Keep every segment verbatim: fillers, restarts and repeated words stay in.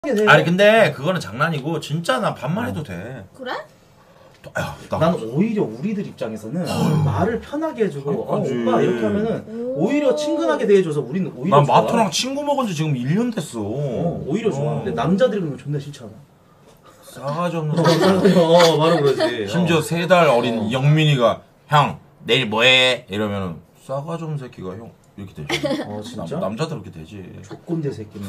아니 근데 그거는 장난이고 진짜 난 반말 해도 돼. 그래? 야, 나... 난 오히려 우리들 입장에서는 어. 말을 편하게 해주고 어, 오빠 이렇게 하면은 오히려 친근하게 대해줘서 우리는 오히려 난 좋아. 마토랑 친구 먹은 지 지금 일 년 됐어. 어, 오히려 어. 좋아. 근데 남자들이 그러면 존나 싫잖아. 싸가지 없는 어, 바로 그러지. 심지어 어. 세 달 어린 어. 영민이가 형 내일 뭐해? 이러면은 싸가지 없는 새끼가 형 이렇게 되지. 어 진짜? 남, 남자들 그렇게 되지. 조건대 새끼는.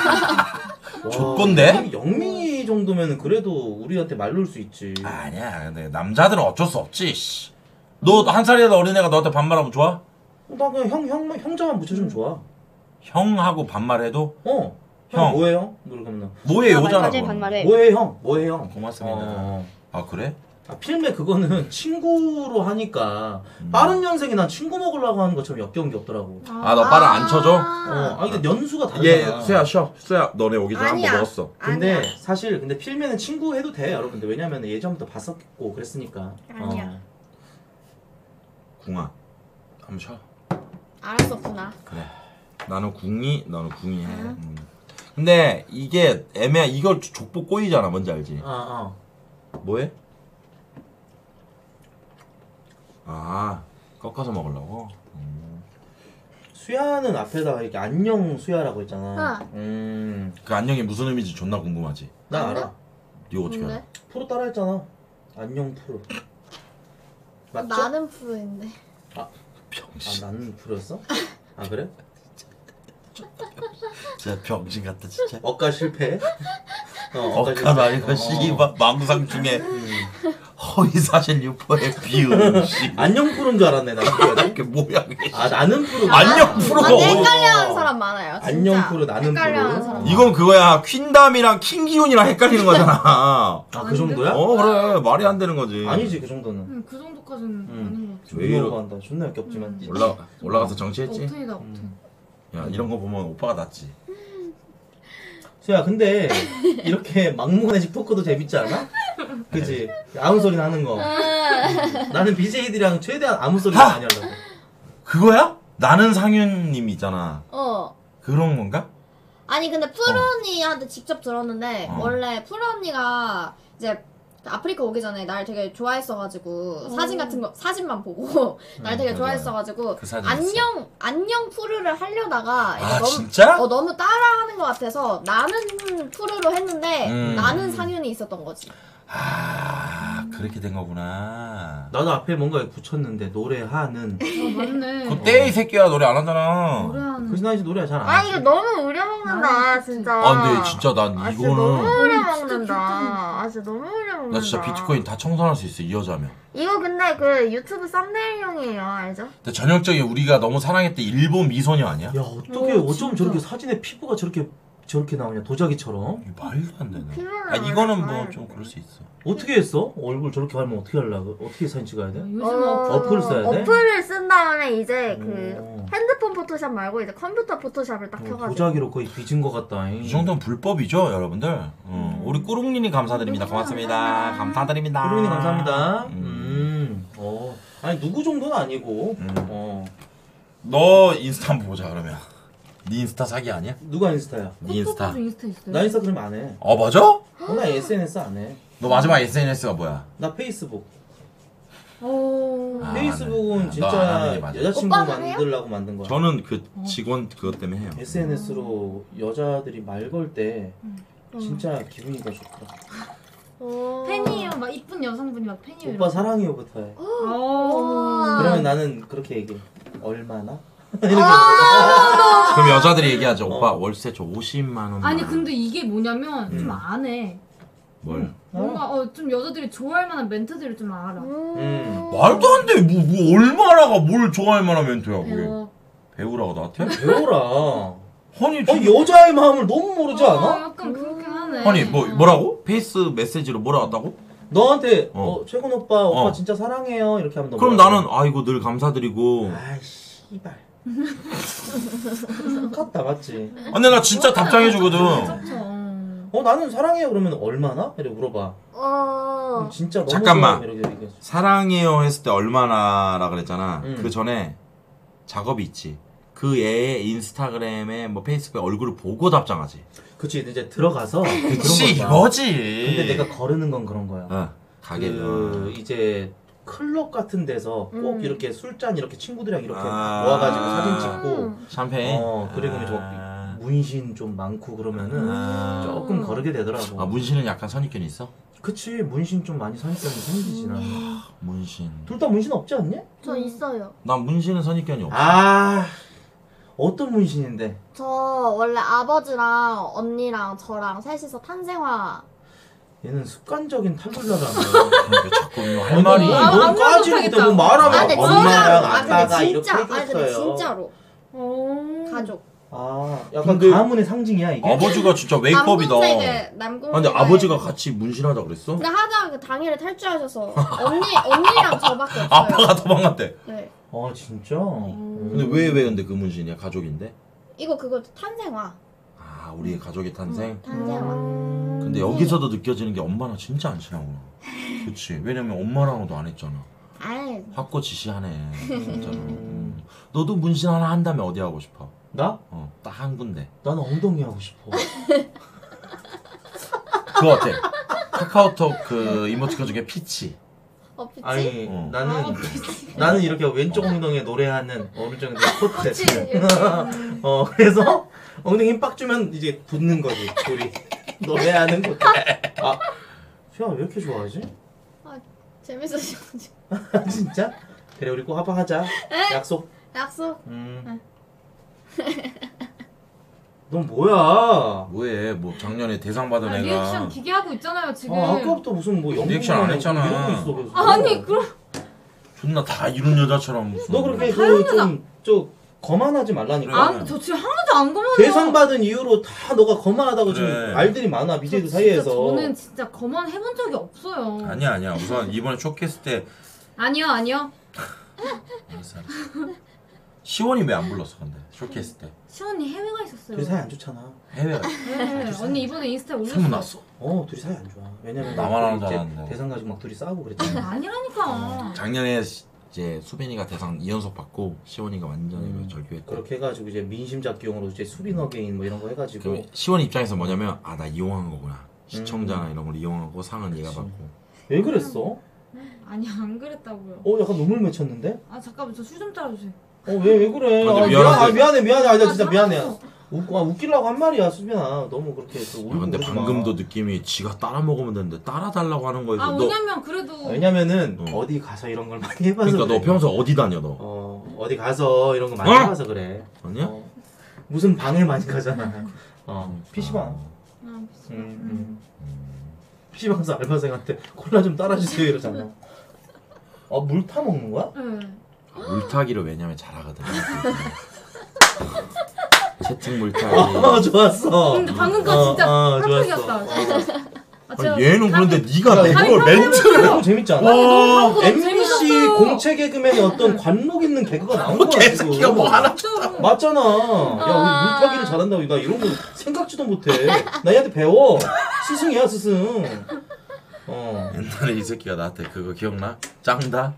조건대? 영민이 정도면은 그래도 우리한테 말 놓을 수 있지. 아니야 근데 남자들은 어쩔 수 없지. 너 한 살이라도 어린 애가 너한테 반말하면 좋아? 나 그냥 형, 형, 형자만 붙여주면 좋아. 형하고 반말해도? 어. 형. 형 뭐예요? 그러면 뭐해 요잖아. 맞아, 반말해. 뭐해 형? 뭐해 형? 고맙습니다. 어. 아 그래? 아, 필메 그거는 친구로 하니까 음. 빠른 년생이 난 친구 먹으려고 하는 것처럼 역겨운 게 없더라고. 아 너 빠른 안 쳐줘? 어, 아 근데 연수가 다르잖아. 얘 수야 쉬어. 수야 너네 오기 전에 한 번 아니야. 먹었어. 근데 아니야. 사실 근데 필메는 친구 해도 돼 여러분들. 왜냐면 예전부터 봤었고 그랬으니까. 아니야. 어. 궁아 한번 쉬어. 알았었구나. 그래. 나는 궁이 너는 궁이 해. 음. 근데 이게 애매해. 이걸 족보 꼬이잖아. 뭔지 알지? 아, 어. 뭐해? 아 꺾어서 먹으려고? 음. 수야는 앞에다가 이렇게 안녕 수야라고 했잖아. 어. 음. 그 안녕이 무슨 의미인지 존나 궁금하지? 나 안녕? 알아. 이거 어떻게 알아? 뭔데? 프로 따라 했잖아. 안녕 프로. 맞죠? 나는 프로인데. 아, 병신. 아 나는 프로였어? 아 그래? 진짜 병신 같다 진짜. 억까 실패. 어, 억까 말이고 씨발 망상 중에 허위사실 유포에 비운 씨. 안녕 프로인 줄 알았네 나. 이렇게 모양이. 아 나는 프로. 안녕 프로가 아, 근데 어디- 헷갈려하는 사람 많아요. 진짜. 안녕 프로, 나는 헷갈려하는 프로. 사람. 이건 그거야. 퀸담이랑 킹기훈이랑 헷갈리는 거잖아. 아 그 정도야? 어 그래 말이 안 되는 거지. 아니지 그 정도는. 응, 그 정도까지는 음. 아닌 것 같아. 왜 이러- 존나 한다. 존나 역겹지만. 음. 올라 올라가서 정치했지. 업텐이다, 업텐. 음. 야 이런 거 보면 오빠가 낫지. 수야 근데 이렇게 막무가내식 토크도 재밌지 않아? 그치? 아무 소리나 하는 거. 나는 비제이들이랑 최대한 아무 소리나 많이 하려고. 그거야? 나는 상윤님 있잖아. 어. 그런 건가? 아니 근데 푸르 언니한테 직접 들었는데 어. 원래 푸르 언니가 이제 아프리카 오기 전에 날 되게 좋아했어가지고 사진 같은 거 사진만 보고 날 되게 맞아요. 좋아했어가지고 그 사진 안녕 안녕 푸르를 하려다가 이게 아 너무 진짜? 어 너무 따라하는 것 같아서 나는 푸르로 했는데 음. 나는 상윤이 있었던 거지. 아 그렇게 된 거구나. 나도 앞에 뭔가 붙였는데 노래하는. 어, 맞네. 그때 이 새끼야 노래 안 하잖아. 노래하는. 그래서 나 이제 노래 잘 안 아 하지. 이거 너무 우려먹는다 나는 진짜. 아 근데 진짜 난 아 진짜 너무 이거는 우려먹는다. 아 진짜 너무 우려먹는다. 나 진짜 비트코인 다 청산할 수 있어 이 여자면. 이거 근데 그 유튜브 썸네일용이에요 알죠? 근데 전형적인 우리가 너무 사랑했던 일본 미소녀 아니야? 야 어떻게 어, 어쩜 진짜. 저렇게 사진에 피부가 저렇게 저렇게 나오냐 도자기처럼. 이거 말도 안 되네. 피부는 아 이거는 원래 뭐 잘- 좀 그럴 수 있어. 어떻게 했어? 얼굴 저렇게 하면 어떻게 하려고? 어떻게 사진 찍어야 돼? 요즘 어, 어, 어플 써야 돼? 어플을 쓴 다음에 이제 오. 그 핸드폰 포토샵 말고 이제 컴퓨터 포토샵을 딱 어, 켜가지고. 도자기로 거의 빚은 것 같다. 이 정도는 불법이죠 여러분들. 어, 우리 꾸룽님이 감사드립니다. 고맙습니다. 감사드립니다. 꾸루님 감사합니다. 음. 음. 어. 아니 누구 정도는 아니고. 음. 어. 너 인스타 한번 보자 그러면. 네 인스타 사기 아니야? 누가 인스타야? 네 인스타. 인스타. 인스타 있어요. 나 인스타 그러면 안 해. 어 맞아? 어, 나 에스엔에스 안 해. 너 마지막 에스엔에스가 뭐야? 나 페이스북. 어. 아, 페이스북은 네. 너 진짜 안 하는 게 맞아. 여자친구 오빠는 해요? 만들려고 만든 거야. 저는 그 직원 그것 때문에 해요. 에스엔에스로 여자들이 말 걸 때 음. 진짜 기분이 더 좋더라. 오. 팬이에요. 막 이쁜 여성분이 막 팬이에요. 오빠 사랑해요부터 해. 어. 그러면 나는 그렇게 얘기해. 얼마나? 이렇게 그럼 여자들이 얘기하죠. 어. 오빠 월세 저 오십만 원. 아니 근데 이게 뭐냐면 음. 좀 안 해. 뭘? 뭔가 어, 좀 여자들이 좋아할 만한 멘트들을 좀 알아. 음. 말도 안 돼. 뭐, 뭐 얼마나가 뭘 좋아할 만한 멘트야 그게. 배워. 배우라고 나한테? 배워라. 아니 어, 저- 여자의 마음을 너무 모르지 어, 않아? 약간 그렇게 하네. 아니 뭐 뭐라고? 페이스 메시지로 뭐라 왔다고? 너한테 어. 어, 최근 오빠 오빠 어. 진짜 사랑해요 이렇게 하면 너 그럼 뭐라고 나는 아이고 늘 감사드리고. 해? 아이 씨발 같다 맞지? 근데 나 진짜 답장해주거든. 그렇죠. 어 나는 사랑해요 그러면 얼마나? 이렇게 물어봐. 어. 그럼 진짜 너무 잠깐만. 좋아, 이렇게 얘기해. 사랑해요 했을 때 얼마나라 그랬잖아. 음. 그 전에 작업이 있지. 그 애의 인스타그램에 뭐 페이스북에 얼굴을 보고 답장하지. 그치 이제 들어가서 그치 그런 거야. 이거지. 근데 내가 거르는 건 그런 거야. 어, 가게. 그 이제 클럽 같은 데서 꼭 음. 이렇게 술잔 이렇게 친구들이랑 이렇게 아. 모아가지고 사진 찍고 음. 샴페인. 어 그리고 이제 아. 문신 좀 많고 그러면은 아. 조금 거르게 되더라고. 아 문신은 약간 선입견이 있어? 그치 문신 좀 많이 선입견이 생기지 나는. 문신. 둘 다 문신 없지 않니? 저 있어요. 난 문신은 선입견이 없어. 아 어떤 문신인데? 저 원래 아버지랑 언니랑 저랑 셋이서 탄생화. 얘는 습관적인 탈불나라네. 그러니까 자꾸 이거 할 말이. 아, 넌 아무것도 까지고 못하겠다. 뭐 말하면 아, 근데 엄마랑 진짜로. 아, 아빠가 근데 이렇게 진짜. 아, 근데 해줬어요. 진짜로. 오. 가족. 아 약간 근데 가문의 상징이야 이게? 아버지가 진짜 웨이크업이다. 남동생을 아, 남동생. 근데 아버지가 같이 문신하자 그랬어? 근데 하다가 그 당일에 탈주하셔서 언니 언니랑 저밖에 없어요. 아빠가 도망갔대. 네. 아 진짜? 근데 왜 왜 근데 그 문신이야? 가족인데? 이거 그거 탄생화. 아 우리의 가족의 탄생. 탄생화. 음. 근데 여기서도 느껴지는 게 엄마랑 진짜 안 친하구나. 그치. 왜냐면 엄마랑도 안 했잖아. 아이, 확고지시하네. 진짜로. 음. 너도 문신 하나 한다면 어디 하고 싶어? 나? 어, 딱 한 군데. 나는 엉덩이 하고 싶어. 그거 어때? 카카오톡 그 이모티콘 중에 피치. 어, 피치? 아니 어. 나는 아, 나는 이렇게 왼쪽 엉덩이에 노래하는 오른쪽 엉덩이 코트. 피치. 이렇게. 어 그래서 엉덩이 힘 빡 주면 이제 붙는 거지 둘이 노래하는 거. 아 수야 왜 이렇게 좋아하지? 아, 재밌으셔가지고. 진짜? 그래 우리 꼭 합방하자. 약속. 약속. 음. 넌 뭐야? 뭐해? 뭐 작년에 대상 받은 아, 애가. 리액션 기계하고 있잖아요 지금. 아, 아까부터 무슨 뭐 연극 리액션 안 했잖아. 이러고 있어 계속. 아니 그럼 존나 다 이룬 여자처럼 무슨. 너 그렇게 당연하다. 그좀저 거만하지 말라니까. 안, 저 지금 하나도 안 거만해요. 대상 받은 이후로 다 너가 거만하다고 그래. 지금 말들이 많아 저 비제이들 진짜 사이에서. 저는 진짜 거만 해본 적이 없어요. 아니야 아니야. 우선 이번에 쇼케이스 때 아니요 아니요. 알았어, 알았어. 시원이 왜 안 불렀어 근데 쇼케이스 때 시원이 해외가 있었어요. 둘이 사이 안 좋잖아. 해외가 네, 언니 이번에 인스타에 올렸어. 소문났어. 어 둘이 사이 안 좋아. 왜냐면 나만 하는 이제 줄 알았는데. 대상 가지고 막 둘이 싸우고 그랬잖아. 아니라니까. 작년에 시- 이제 수빈이가 대상 이 연속 받고 시원이가 완전히 음. 절규했고. 그렇게 해가지고 이제 민심 잡기용으로 이제 수빈 어게인 뭐 이런 거 해가지고. 그 시원이 입장에서 뭐냐면 아 나 이용한 거구나. 시청자나 이런 걸 이용하고 상은 얘가 그치. 받고. 왜 그랬어? 아니 안 그랬다고요. 어 약간 눈물 맺혔는데? 아 잠깐만 저 술 좀 따라주세요. 어 왜 왜 그래? 아, 아, 근데 미안, 아, 미안한데. 미안해 미안해 아, 나 진짜 아, 미안해. 잘했어. 웃, 아, 웃기려고 한 말이야 수빈아. 너무 그렇게 또 울고 야, 근데 그러지 마. 방금도 느낌이 지가 따라 먹으면 되는데 따라 달라고 하는 거에서 아 너 왜냐면 그래도 아, 왜냐면은 어. 어디 가서 이런 걸 많이 해봐서 그러니까 그래. 너 평소 어디 다녀 너? 어 어디 가서 이런 거 많이 어? 해봐서 그래. 아니야? 어, 무슨 방에 많이 가잖아. 어 피시방. 아, 음, 음. 음. 피시방에서 알바생한테 콜라 좀 따라주세요 이러잖아. 어물 타 먹는 거야? 네. 물타기를 왜냐면 잘하거든. 채팅 물타기. 어 좋았어. 근데 방금 거 어, 진짜 어, 펄펄이었다. 좋았어. 아, 제가 아니, 얘는 감이- 그런데 네가 감이 그걸 펄펄 멘트를 너무 재밌지 않아? 와 너무 엠비씨 재밌었어요. 공채 개그맨의 어떤 관록 있는 개그가 나온 거야 개새끼가 지금. 뭐 하나 진짜로. 맞잖아. 야 우리 물타기를 잘한다고 나 이런 거 생각지도 못해. 나 얘한테 배워. 스승이야 스승. 어. 옛날에 이 새끼가 나한테 그거 기억나? 짱다?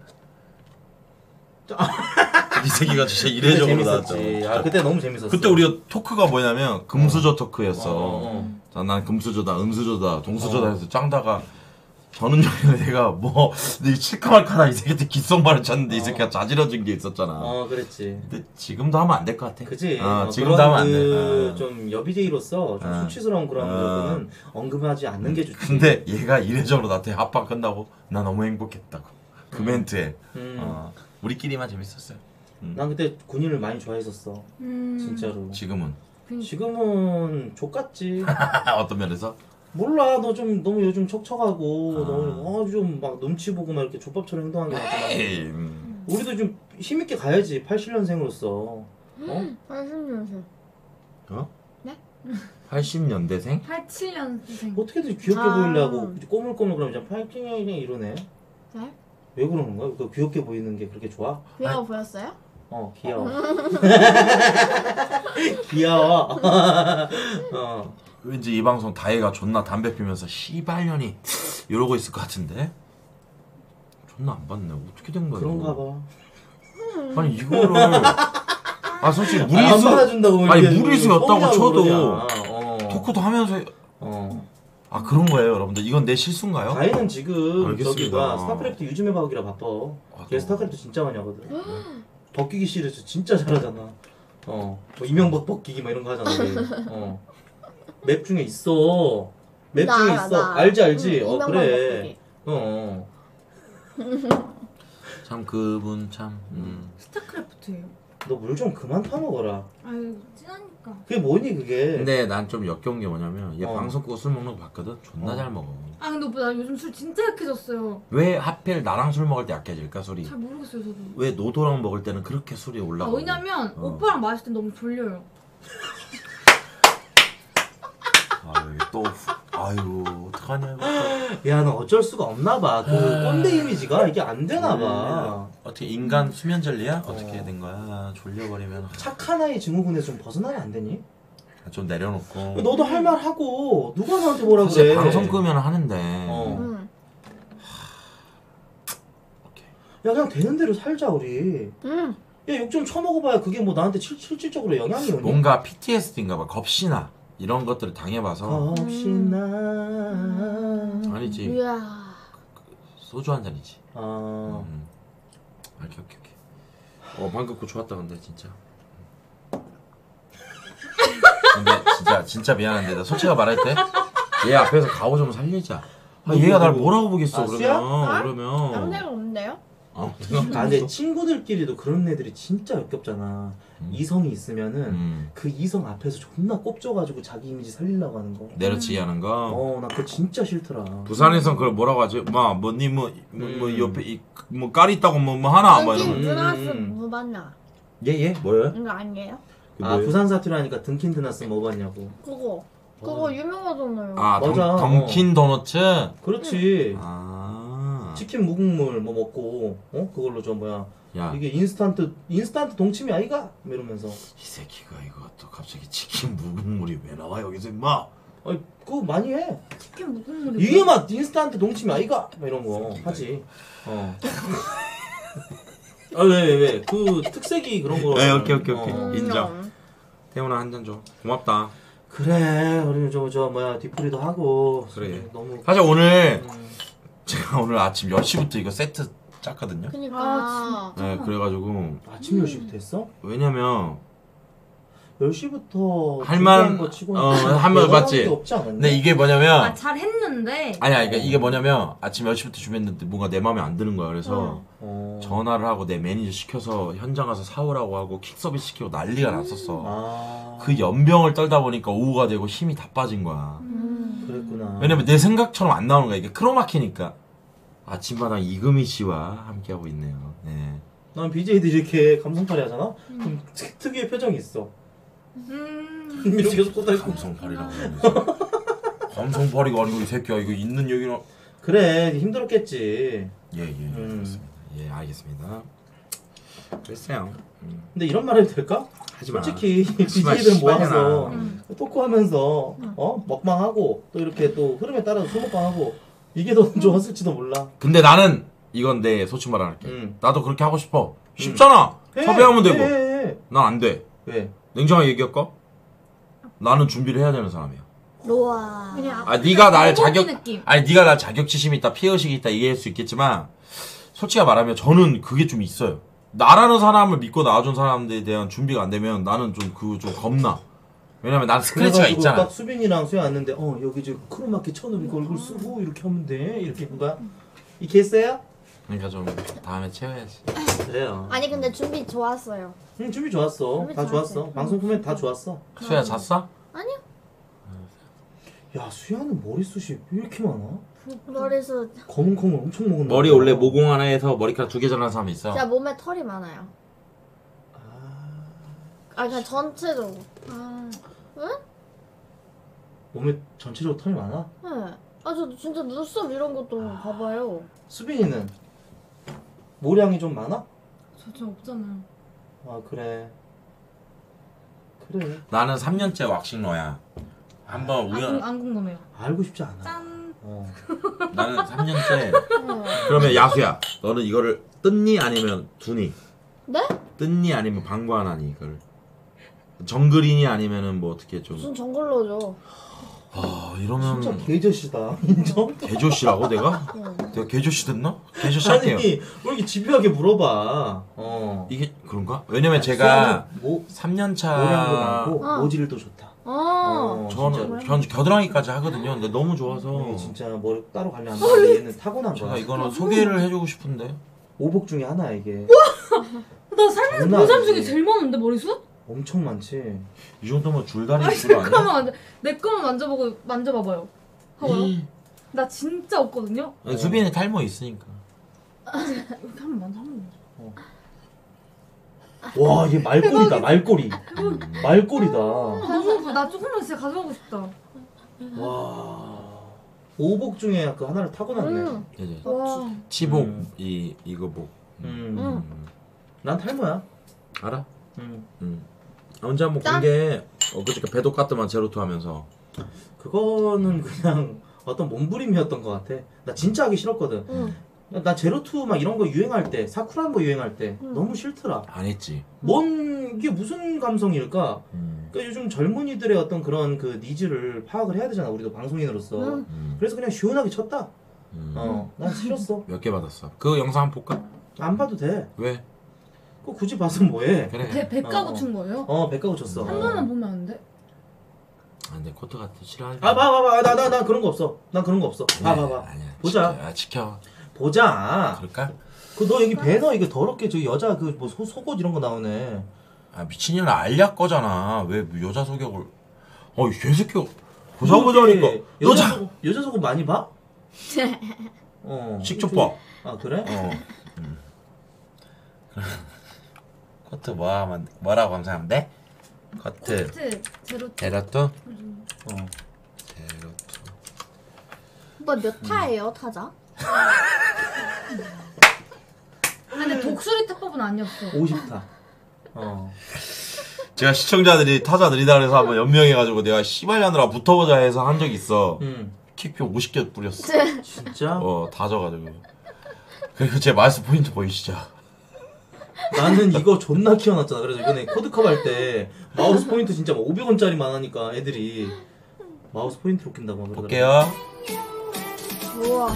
이 새끼가 진짜 그때 이례적으로 재밌었지. 나왔잖아. 아 그때 너무 재밌었어. 그때 우리가 토크가 뭐냐면 금수저 토크였어. 어, 어. 자, 난 금수저다, 음수저다, 동수저다 어. 해서 짱다가 저는 형이 내가 뭐 이 칠까 말까다 이 새끼한테 귓속말을 쳤는데 이 어. 새끼가 자지러진 게 있었잖아. 어 그랬지. 근데 지금도 하면 안 될 것 같아. 그지. 어, 어, 지금도 그런 하면 안 돼. 그 어. 좀 여비제이로서 좀 어. 수치스러운 그런 어. 부분은 언급하지 않는 게 좋지. 근데 얘가 이례적으로 나한테 합방 끝나고 나 너무 행복했다고. 그 멘트에 음. 어, 우리끼리만 재밌었어요. 음. 난 그때 군인을 많이 좋아했었어. 음. 진짜로. 지금은 지금은 족같지. 어떤 면에서? 몰라 너 좀 너무 요즘 척척하고 아. 너무 좀 막 눈치 보고 막 이렇게 족밥처럼 행동하는 게 같잖아. 에이, 음. 우리도 좀 힘있게 가야지. 팔십칠 년생으로서. 어? 팔십 년생. 어? 네? 팔십 년대생? 팔십칠 년생. 어떻게든 귀엽게 아. 보이려고 꼬물꼬물 그러면 이제 팔십칠 년생 이러네. 네? 왜 그러는 거야? 그 귀엽게 보이는 게 그렇게 좋아? 귀여워 보였어요? 어 귀여워. 귀여워. 어. 왠지 이 방송 다혜가 존나 담배 피면서 씨발년이 이러고 있을 것 같은데? 존나 안 봤네. 어떻게 된 거야? 그런가 이거? 봐. 아니 이거를 아 솔직히 안 무리수 받아준다고 아니, 이렇게 무리수였다고 뻥이라고 쳐도 그러냐. 어. 토크도 하면서 어. 아 그런 거예요, 여러분들. 이건 내 실수인가요? 가인은 지금 알겠습니다. 저기 뭐야 스타크래프트 유즈맵 하기라 바빠. 아, 걔 또. 스타크래프트 진짜 많이 하거든. 벗기기 시리즈 진짜 잘하잖아. 어, 뭐 이명박 벗기기 막 이런 거 하잖아. 걔. 어. 맵 중에 있어. 맵 나 중에 알아, 있어. 나. 알지 알지. 응, 어 이명박 그래. 먹기. 어. 참 그분 참. 음. 스타크래프트예요. 너 물 좀 그만 타먹어라. 아유 진하니까. 그게 뭐니 그게? 근데 난 좀 역겨운 게 뭐냐면 얘 어. 방송 끄고 술 먹는 거 봤거든. 존나 어. 잘 먹어. 아 근데 오빠 나 요즘 술 진짜 약해졌어요. 왜 하필 나랑 술 먹을 때 약해질까 술이? 잘 모르겠어요 저도. 왜 노도랑 먹을 때는 그렇게 술이 아, 올라가? 왜냐면 어. 오빠랑 마실 땐 너무 졸려요. 아유 또 아유 어떡하냐 이거. 야, 너 어쩔 수가 없나 봐. 그 꼰대 이미지가 이게 안 되나 봐. 어떻게 인간 수면 젤리야? 어떻게 어. 된 거야? 졸려버리면 착한 아이 증후군에서 좀 벗어나면 안 되니? 좀 내려놓고. 너도 할 말 하고 누가 너한테 뭐라 사실 그래? 방송 끄면 하는데. 어. 응. 오케이. 야, 그냥 되는 대로 살자 우리. 응. 야, 욕 좀 처먹어봐야 그게 뭐 나한테 실, 실질적으로 영향이 오니? 뭔가 피티에스디인가 봐. 겁시나 이런 것들을 당해봐서. 없이나. 아니지. 이야. 소주 한 잔이지. 아, 음. 오케이 오케이 오케이. 어 방금 그거 좋았다 근데 진짜. 근데 진짜 진짜 미안한데 나 솔직히 말할 때 얘 앞에서 가오 좀 살리자. 아, 얘가 날 뭐라고 보겠어 아, 그러면 수야? 아? 그러면. 남자가 없는데요? 아, 아, 근데 친구들끼리도 그런 애들이 진짜 역겹잖아. 음. 이성이 있으면은 음. 그 이성 앞에서 존나 꼽져가지고 자기 이미지 살리려고 하는 거. 내려치기 하는 거. 어, 나 그거 진짜 싫더라. 부산에선 그걸 뭐라고 하지? 뭐, 뭐, 니, 뭐, 뭐, 뭐 음. 옆에, 이, 뭐, 깔이 있다고, 뭐, 뭐, 하나? 뭐, 던킨 이러면. 드나스 음. 뭐 봤나? 예, 예? 뭐예요? 이거 아니에요? 그 아, 뭐예요? 부산 사투리하니까 등킨 드나스 뭐 봤냐고. 그거. 그거 유명하잖아요. 아, 덩, 맞아. 덩킨 도너츠? 그렇지. 아. 치킨 묵국물 뭐 먹고, 어? 그걸로 저 뭐야. 야, 이 이게 인스턴트, 인스턴트 동치미 아이가? 뭐 이러면서. 새끼가 이거 또 갑자기 치킨 묵은물이 왜 나와, 여기서, 임마? 아니, 그거 많이 해. 치킨 묵국물이 이게 막 인스턴트 동치미 아이가? 뭐 이런 거 하지. 어. 아, 왜, 왜, 왜. 그 특색이 그런 거. 에, 오케이, 오케이, 오케이. 어. 음, 인정. 태훈아, 한 잔 줘. 고맙다. 그래, 우리 저, 저, 뭐야, 뒤풀이도 하고. 그래. 너무. 사실 오늘, 음, 제가 오늘 아침 열 시부터 이거 세트 짰거든요? 그니까. 아, 네, 그래가지고, 아침 열 시부터 했어? 왜냐면, 열 시부터. 할 만- 준비한 거 치고는 어, 별로 한 번 대단한 맞지? 게 없지 않았나? 근데 이게 뭐냐면, 아 잘했는데 아니야, 그러니까 이게 뭐냐면 아침 열 시부터 준비했는데 뭔가 내 마음에 안 드는 거야. 그래서 어. 전화를 하고 내 매니저 시켜서 현장 가서 사오라고 하고 킥 서비스 시키고 난리가 났었어. 아. 그 연병을 떨다 보니까 오후가 되고 힘이 다 빠진 거야. 음. 그랬구나. 왜냐면 내 생각처럼 안 나오는 거야. 이게 크로마키니까. 아침마당 이금희 씨와 함께하고 있네요. 네. 난 비제이들이 이렇게 감성팔이 하잖아? 그럼 특- 특유의 표정이 있어. 음 이렇게 계속 쏟아있고. 감성팔이라고 하면서. 감성팔이가 아니고 이 새끼야. 이거 있는 얘기나. 그래, 힘들었겠지. 예, 예. 음. 알겠습니다. 예, 알겠습니다. 글쎄요. 음. 근데 이런 말 해도 될까? 하지 마. 솔직히 씨발, 비제이들 씨발이나. 모아서 음. 토크하면서 어 먹방하고 또 이렇게 또 흐름에 따라서 소먹방하고 이게 더 좋았을지도 몰라. 근데 나는 이건 내 솔직히 말할게. 응. 나도 그렇게 하고 싶어. 쉽잖아. 섭외하면 되고. 해, 해, 해. 난 안 돼. 왜? 냉정하게 얘기할까? 나는 준비를 해야 되는 사람이야. 우와. 그냥 아, 네가 날 거북이 자격 느낌. 아니 네가 날 자격지심이 있다, 피해의식이 있다 이해할 수 있겠지만 솔직히 말하면 저는 그게 좀 있어요. 나라는 사람을 믿고 나와준 사람들에 대한 준비가 안 되면 나는 좀 그 좀 겁나. 왜냐면 난 스크래치가 그래가지고 있잖아. 딱 수빈이랑 수야 왔는데 어 여기 지금 크로마키 쳐놓으니까 얼굴 쓰고 이렇게 하면 돼 이렇게 한 거야? 이 케이스야? 그러니까 좀 다음에 채워야지. 그래요. 아니 근데 준비 좋았어요. 응 준비 좋았어. 준비 다 좋았어요. 좋았어. 방송 포맷 다 좋았어. 수야 잤어? 아니요. 야 수야는 머리숱이 왜 이렇게 많아? 머리에서 검은 콩을 엄청 먹은. 머리 원래 모공 하나 해서 머리카락 두 개 자르는 사람이 있어. 제가 몸에 털이 많아요. 아, 아 그냥 전체적으로. 아. 몸에 전체적으로 털이 많아? 네. 아 저 진짜 눈썹 이런 것도 봐봐요. 수빈이는 모량이 좀 많아? 저저 없잖아요. 아 그래. 그래. 나는 삼 년째 왁싱러야. 한번 아, 궁- 우연 안 궁금해요. 알고 싶지 않아. 짠. 어. 나는 삼 년째. 네. 그러면 야수야, 너는 이거를 뜯니 아니면 두니? 네? 뜯니 아니면 방관하니 이걸? 정글이니 아니면은 뭐 어떻게 좀. 무슨 정글로죠? 아 이러면 진짜 개저씨다. 인정? 개조씨라고 내가? 응. 내가 개조씨 됐나? 개조씨 아니 할게요. 왜 이렇게 집요하게 물어봐. 어. 이게 그런가? 왜냐면 제가 수아는 뭐 삼 년 차. 노량도 많고 어. 모질도 좋다. 아. 어, 저는 진짜로. 전 겨드랑이까지 하거든요. 근데 너무 좋아서 이게 진짜 뭐 따로 관리 안 하는데 얘는 타고난 제가 거야. 이거는 소개를 해주고 싶은데. 오복 중에 하나야 이게. 나 살면서 장난 본 사람 아니지. 중에 제일 많은데 머리숱? 엄청 많지. 이 정도면 줄다리 아니 줄 내 아니야? 거만 만져 내 거만 만져보고 만져봐봐요. 봐봐요. 이- 나 진짜 없거든요. 아니, 수빈이 탈모 있으니까. 이렇게 한번 만져 한번 만져. 와, 얘 말꼬리다. 말꼬리. 음. 말꼬리다. 너무 나 조금만 진짜 가져가고 싶다. 와. 오복 중에 그 하나를 타고났네. 음. 이제 와. 치복 음. 이 이거 복. 음. 음. 난 탈모야. 알아? 음. 음. 언제 한번 짠. 공개. 엊그저께 배도 깠더만 제로투 하면서. 그거는 그냥 어떤 몸부림이었던 것 같아. 나 진짜 하기 싫었거든. 응. 나 제로투 막 이런 거 유행할 때, 사쿠란보 유행할 때 음. 너무 싫더라. 안 했지. 뭔 이게 무슨 감성일까? 음. 그러니까 요즘 젊은이들의 어떤 그런 그 니즈를 파악을 해야 되잖아. 우리도 방송인으로서. 음. 음. 그래서 그냥 시원하게 쳤다. 음. 어, 난 싫었어. 몇 개 받았어? 그 영상 한번 볼까? 안 봐도 돼. 왜? 그거 굳이 봐서 뭐해? 그래. 배, 배 까고 어. 춘 거예요? 어, 배 까고 쳤어. 한 번만 보면 안 돼? 아, 근데 코트 같은 싫어하지. 아, 봐, 봐, 봐. 나, 나, 나 그런 거 없어. 난 그런 거 없어. 봐, 봐, 봐. 아니야. 보자. 지켜. 아, 지켜. 보자. 그럴까? 그 너 여기 배너 이게 더럽게 저 여자 그 뭐 속옷 이런 거 나오네. 아 미친년아 알약 거잖아. 왜 여자 속역을? 어이 개새끼. 보자 보자니까. 너 여자 자. 속옷, 여자 속옷 많이 봐? 어. 직접 봐. 아, 그래? 어. 음. 코트 뭐 뭐라고 검색하면 돼? 코트. 코트 제로 제로투? 어. 제로투. 오빠 몇 타예요, 타자? 아니 근데 독수리 타법은 아니었어. 오십 타. 어. 제가 시청자들이 타자 느리다 그래서 한번 연명해가지고 내가 씨발년으로 붙어보자 해서 한 적 있어. 음. 킥표 오십 개 뿌렸어. 진짜? 어, 다 져가지고. 그리고 제 마우스 포인트 보이시죠? 나는 이거 존나 키워놨잖아. 그래서 이번에 코드컵 할 때 마우스 포인트 진짜 막 오백 원짜리만 하니까 애들이 마우스 포인트로 낀다고 막 그러더라고. 볼게요. 우와.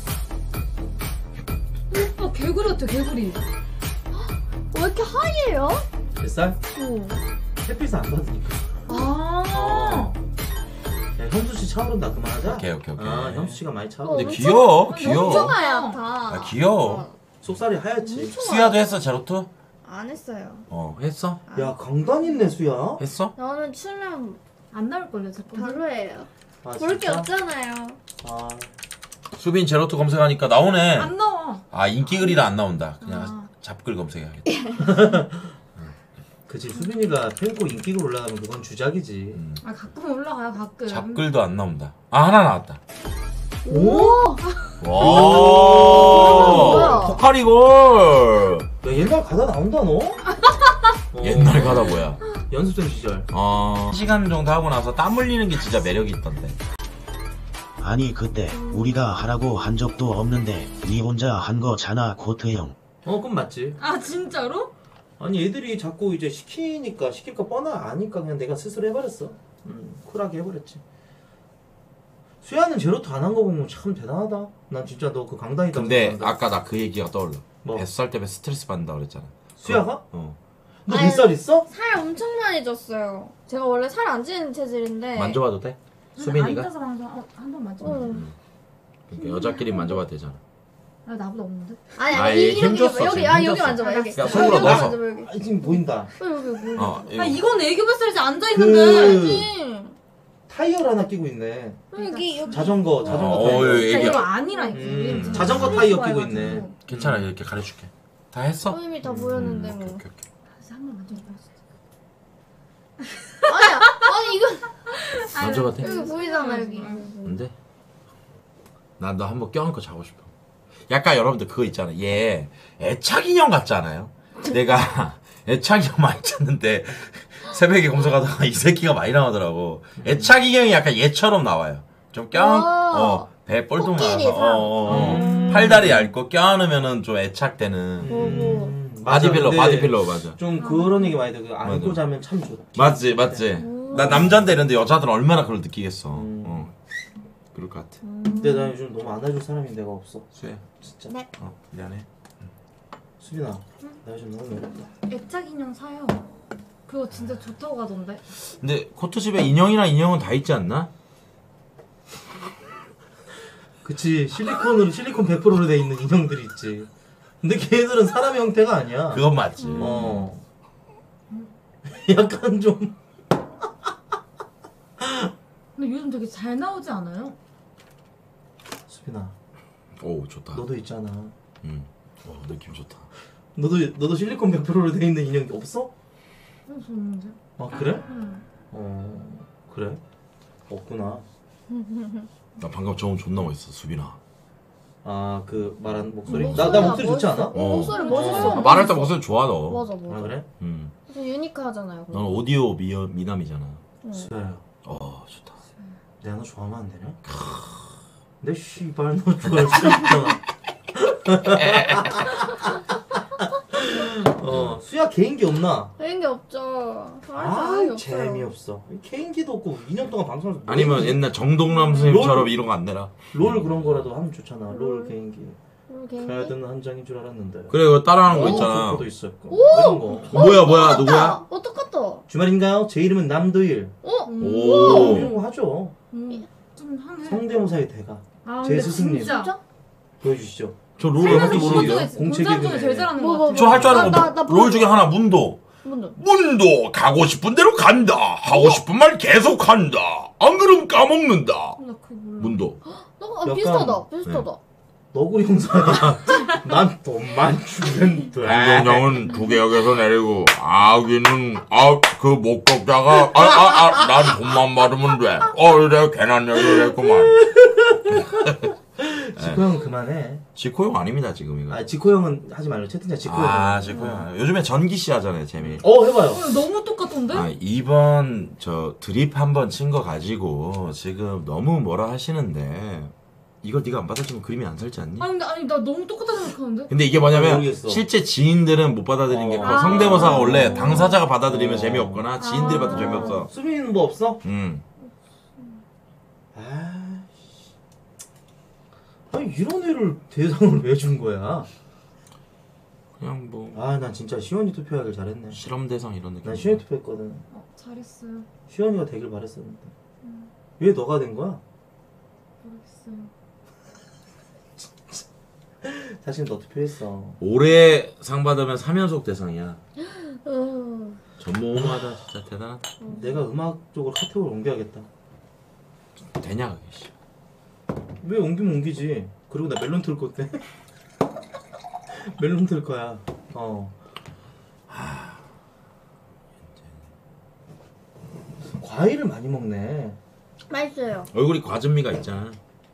오빠 개구리 같아 개구리. 왜 이렇게 하얘요? 뱃살? 응. 햇빛을 안 받으니까. 아. 야, 현수 씨 차오른다. 그만하자. 오케이, 오케이, 오케이. 아, 현수 씨가 많이 어, 차오르. 근데 엄청- 귀여워, 엄청 귀여워. 하얗다. 아, 귀여워. 속살이 하얗지. 수야도 했어, 제로투? 안 했어요. 어, 했어? 야, 강단 있네, 수야. 했어? 저는 출연 안 나올걸요 제 거. 별로예요. 아, 볼 게 진짜? 없잖아요. 아, 수빈 제로투 검색하니까 나오네. 안 나와. 아, 인기글이라 안 나온다. 그냥 아. 잡글 검색해야겠다. 그치. 수빈이가 팬코 인기가 올라가면 그건 주작이지. 음. 아 가끔 올라가요 가끔. 잡글도 안 나온다. 아, 하나 나왔다. 오! 와, 뭐야? 포카리골. 야, 옛날 가다 나온다, 너? 어. 옛날 가다 뭐야? 연습생 시절. 어, 한 시간 정도 하고 나서 땀 흘리는 게 진짜 매력이 있던데. 아니 그때 우리가 하라고 한 적도 없는데 니 혼자 한 거잖아 코트 형. 어, 그럼 맞지. 아 진짜로? 아니, 애들이 자꾸 이제 시키니까, 시킬 거 뻔하 아니까 그냥 내가 스스로 해버렸어. 음, 쿨하게 해버렸지. 수야는 제로투 안 한 거 보면 참 대단하다. 난 진짜 너 그 강단이다. 근데 생각한다. 아까 나 그 얘기가 떠올라. 뭐? 뱃살 때문에 스트레스 받는다 그랬잖아. 수야가? 어. 너 아유. 뱃살 있어? 살 엄청 많이 쪘어요. 제가 원래 살 안 찌는 체질인데. 만져봐도 돼? 수빈이가? 앉아서 방송 어, 한번 만져. 응. 그러니까 여자끼리 만져봐도 되잖아. 아 나보다 없는데? 아니 아, 아니 얘 이- 힘 여기 줬어, 여기 지금 아 힘 여기 줬어. 만져봐 여기. 야, 손으로 여기 넣어서. 만져봐 여기. 아, 지금 보인다. 어, 여기 여기. 어, 아 이거. 이건 애교 뱃살이지 앉아 그- 있는데. 아니. 타이어를 하나 끼고 있네. 여기 여기. 자전거, 자전거 어, 타이어. 어, 진짜 이게- 이거 아니라니까. 음, 진짜 자전거 너무 타이어 끼고 좋아해가지고. 있네. 괜찮아, 이렇게 가르쳐줄게. 다 했어? 어, 이미 다 보였는데 음, 뭐. 오케이, 오케이, 오케이. 다시 한번 만져봐. 아니야. 아니 이거 만져봐도 돼? 여기 보이잖아 여기. 근데 난 너 한번 껴안고 자고 싶어. 약간 여러분들 그거 있잖아. 얘 애착 인형 같지 않아요? 내가 애착 인형 많이 찾는데 새벽에 검색하다가 이 새끼가 많이 나오더라고. 애착 인형이 약간 얘처럼 나와요. 좀 껴안, 어. 어, 배 뻘둥 나서, 코끼리 어, 상. 어, 어. 음. 팔다리 얇고 껴안으면은 좀 애착되는. 보고. 음, 맞아, 바디필러 근데 바디필러 맞아. 좀 그런 얘기 많이 들고 안고 맞아. 자면 참 좋다. 맞지 맞지. 나 남자인데 이런데 여자들은 얼마나 그걸 느끼겠어. 음. 어. 그럴 것 같아. 근데 나 요즘 너무 안아줄 사람이 내가 없어. 수혜. 진짜. 네. 어 미안해. 수빈아, 나 요즘 너무 외롭다. 애착 인형 사요. 그거 진짜 좋다고 하던데. 근데 코트집에 인형이랑 인형은 다 있지 않나? 그치, 실리콘으로 실리콘 백 퍼센트로 돼 있는 인형들이 있지. 근데 걔네들은 사람의 형태가 아니야. 그건 맞지. 어. 약간 좀 근데 요즘 되게 잘 나오지 않아요? 수빈아, 오 좋다. 너도 있잖아. 음. 어, 느낌 좋다. 너도 너도 실리콘 백 퍼센트로 돼 있는 인형 없어? 어, 좋은데. 아 그래? 응. 어 그래? 없구나. 나 방금 저음 존나 멋있어 수빈아. 아 그 말한 목소리? 나, 목소리가 나 목소리 좋지 멋있어. 않아? 어, 목소리 어. 멋있어. 아, 말할 때 목소리 좋아 너. 맞아 맞아. 아 그래? 음. 좀 유니크하잖아요. 넌 오디오 미, 미남이잖아. 응. 수야야, 어 좋다. 내가 너 좋아하면 안 되냐? 내 씨발 너 좋아할 수 있잖아. 어 수야 개인기 없나? 그런 게 없죠. 아 없어요. 재미없어. 개인기도 없고 이 년 동안 방송에서 뭐 아니면 했는지. 옛날 정동남 선생님처럼 롤- 이런 거 안 내라. 롤 그런 거라도 하면 좋잖아. 롤 롤. 개인기. 음, 개인기? 카드는 한 장인 줄 알았는데. 그래 그거 따라하는 거 오, 있잖아. 조커도 있었고. 이런 거. 뭐야 뭐야 누구야? 어 똑같다. 주말인가요? 제 이름은 남도일. 어? 오. 이런 거 하죠. 음, 좀 하네. 성대모사의 대가. 아, 제 근데 스승님. 진짜. 진짜? 보여주시죠. 저 롤 왜 할줄 이거 모르겠어. 중에 공채 공장 중에 개그네. 제일 잘하는 뭐, 거 뭐, 같아. 저 할 줄 아는 나- 나- 거 나 롤 중에 하나 문도. 뭔데? 문도 가고 싶은 대로 간다. 하고 싶은 말 계속 한다. 안 그럼 까먹는다. 나 그거 몰라. 문도. 너 아, 약간- 비슷하다. 비슷하다. 너구리 형사야. 난 돈만 주면 돼. 운동장은 두 개역에서 내리고 아귀는 아그 목격자가 아아아난 돈만 받으면 돼. 어 내가 괜한 얘기를 했구만. 지코 형은 그만해. 지코 형 아닙니다 지금 이거. 아 지코 형은 하지 말고 채팅창 지코 형. 아 지코 형. 요즘에 전기 씨 하잖아요 재미. 어 해봐요. 어, 너무 똑같던데? 아 이번 저 드립 한 번 친 거 가지고 지금 너무 뭐라 하시는데 이거 네가 안 받아주면 그림이 안 살지 않니? 아니 근데 아니 나 너무 똑같다 생각하는데? 근데 이게 뭐냐면 모르겠어. 실제 지인들은 못 받아들이는 게 어. 커. 성대모사가 아. 원래 당사자가 받아들이면 어. 재미없거나 지인들이 받아도 재미없어. 수빈이는 뭐 없어? 음. 아, 아니 이런 애를 대상을 왜 준 거야? 그냥 뭐 아, 난 진짜 시원이 투표하길 잘했네. 실험 대상 이런 느낌. 난 시원이 투표했거든. 어, 잘했어요. 시원이가 되길 바랬었는데. 왜 너가 된 거야? 모르겠어요. 사실 너 투표했어. 올해 상 받으면 삼 연속 대상이야. 어. 전무후무하다 진짜 대단하다. 내가 음악 쪽으로 카테고리 옮겨야겠다. 되냐 그게. 씨. 왜 옮기면 옮기지? 그리고 나 멜론 틀 건데. 멜론 틀 거야. 어. 과일을 많이 먹네. 맛있어요. 얼굴이 과즙미가 있잖아.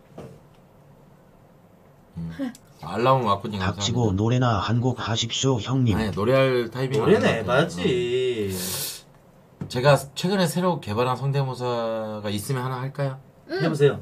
음. 알라운 와꾸님 닥치고 감사합니다. 노래나 한 곡 하십시오 형님. 아니 노래할 타입이 노래는 아닌 것 같아요. 해봐야지. 어. 제가 최근에 새로 개발한 성대모사가 있으면 하나 할까요? 해보세요.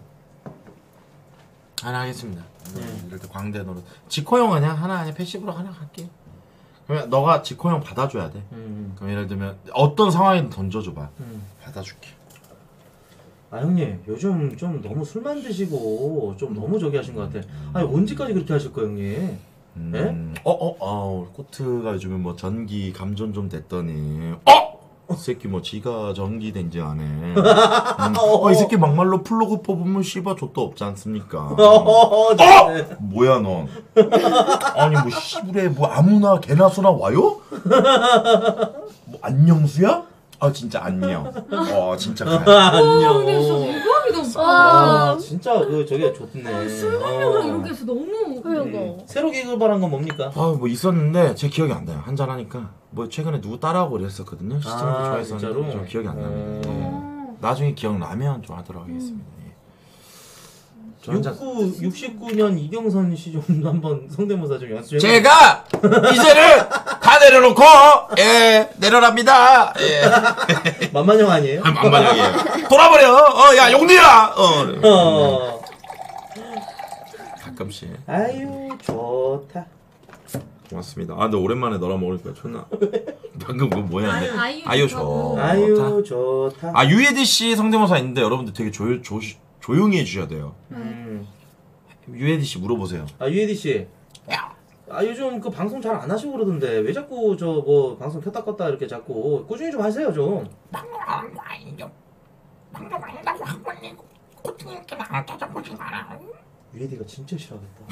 하나 하겠습니다. 네. 이럴 때 광대 노래. 지코 형 그냥 하나 아니 패시브로 하나 할게요. 그러면 너가 지코 형 받아줘야 돼. 음, 그럼 예를 들면 어떤 상황이든 던져줘봐. 음. 받아줄게. 아 형님 요즘 좀 너무 술만 드시고 좀 너무 저기 하신 것 같아. 아니 언제까지 그렇게 하실 거예요 형님? 음, 어, 어, 어, 우리 코트가 요즘에 뭐 전기 감전 좀 됐더니, 어! 이 새끼 뭐 지가 전기 된지 아네. 음, 어, 이 새끼 막말로 플러그 뽑으면 씨바 좆도 없지 않습니까? 어, 네. 뭐야 넌? 아니 뭐 씨부레 뭐 아무나 개나 소나 와요? 뭐 안녕수야? 아 진짜 안녕. 어 진짜 그래. 와 근데 진짜 대박이다. 와. 아 진짜 그 저게 좋네. 술 먹으려고 어. 이렇게 해서 너무 그리고 새로 개발한 건 뭡니까? 아 뭐 있었는데 제 기억이 안 나요. 한잔 하니까 뭐 최근에 누구 따라하고 그랬었거든요. 시청자 아, 좋아했었는데 진짜로? 좀 기억이 안 납니다. 어. 예. 나중에 기억나면 좀 하도록 하겠습니다. 예. 저 한잔 육십구, 육십구 년 이경선 씨 좀 한번 성대모사 좀 연습 좀. 제가 이제는 다 내려놓고 예 내려랍니다. 예. 만만형 아니에요? 만만하게 돌아버려. 어야 용리야. 어 어. 가끔씩 아유 좋다. 고맙습니다. 아 근데 오랜만에 너랑 먹으니까 좋나? 방금 그거 뭐냐? 아유, 근데. 아유, 아유 좋다고. 좋다. 아유 좋다. 아 유예디 씨 성대모사 있는데 여러분들 되게 조, 조, 조용히 해주셔야 돼요. 음. 유예디 씨 물어보세요. 아 유에디 씨. 아 요즘 그 방송 잘 안 하시고 그러던데 왜 자꾸 저 뭐 방송 켰다 껐다 이렇게 자꾸 꾸준히 좀 하세요 좀. 유에디가 진짜 싫어하겠다.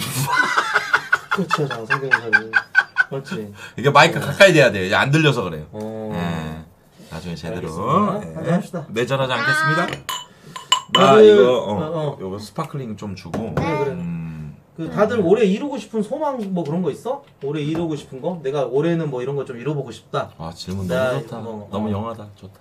그렇지 하잖아 성대모사를. 맞지? 이게 마이크 가까이 대야 돼요. 이제 안 들려서 그래요. 어. 예. 나중에 제대로 알겠습니다. 예. 한잔 합시다. 내절하지 않겠습니다. 나 다들- 이거 어, 어, 어. 요거 스파클링 좀 주고. 그래 그래. 음, 그 다들 올해 이루고 싶은 소망 뭐 그런 거 있어? 올해 이루고 싶은 거? 내가 올해는 뭐 이런 거 좀 이뤄보고 싶다. 아 질문 나 너무 좋다. 이거, 너무 어. 영하다. 좋다.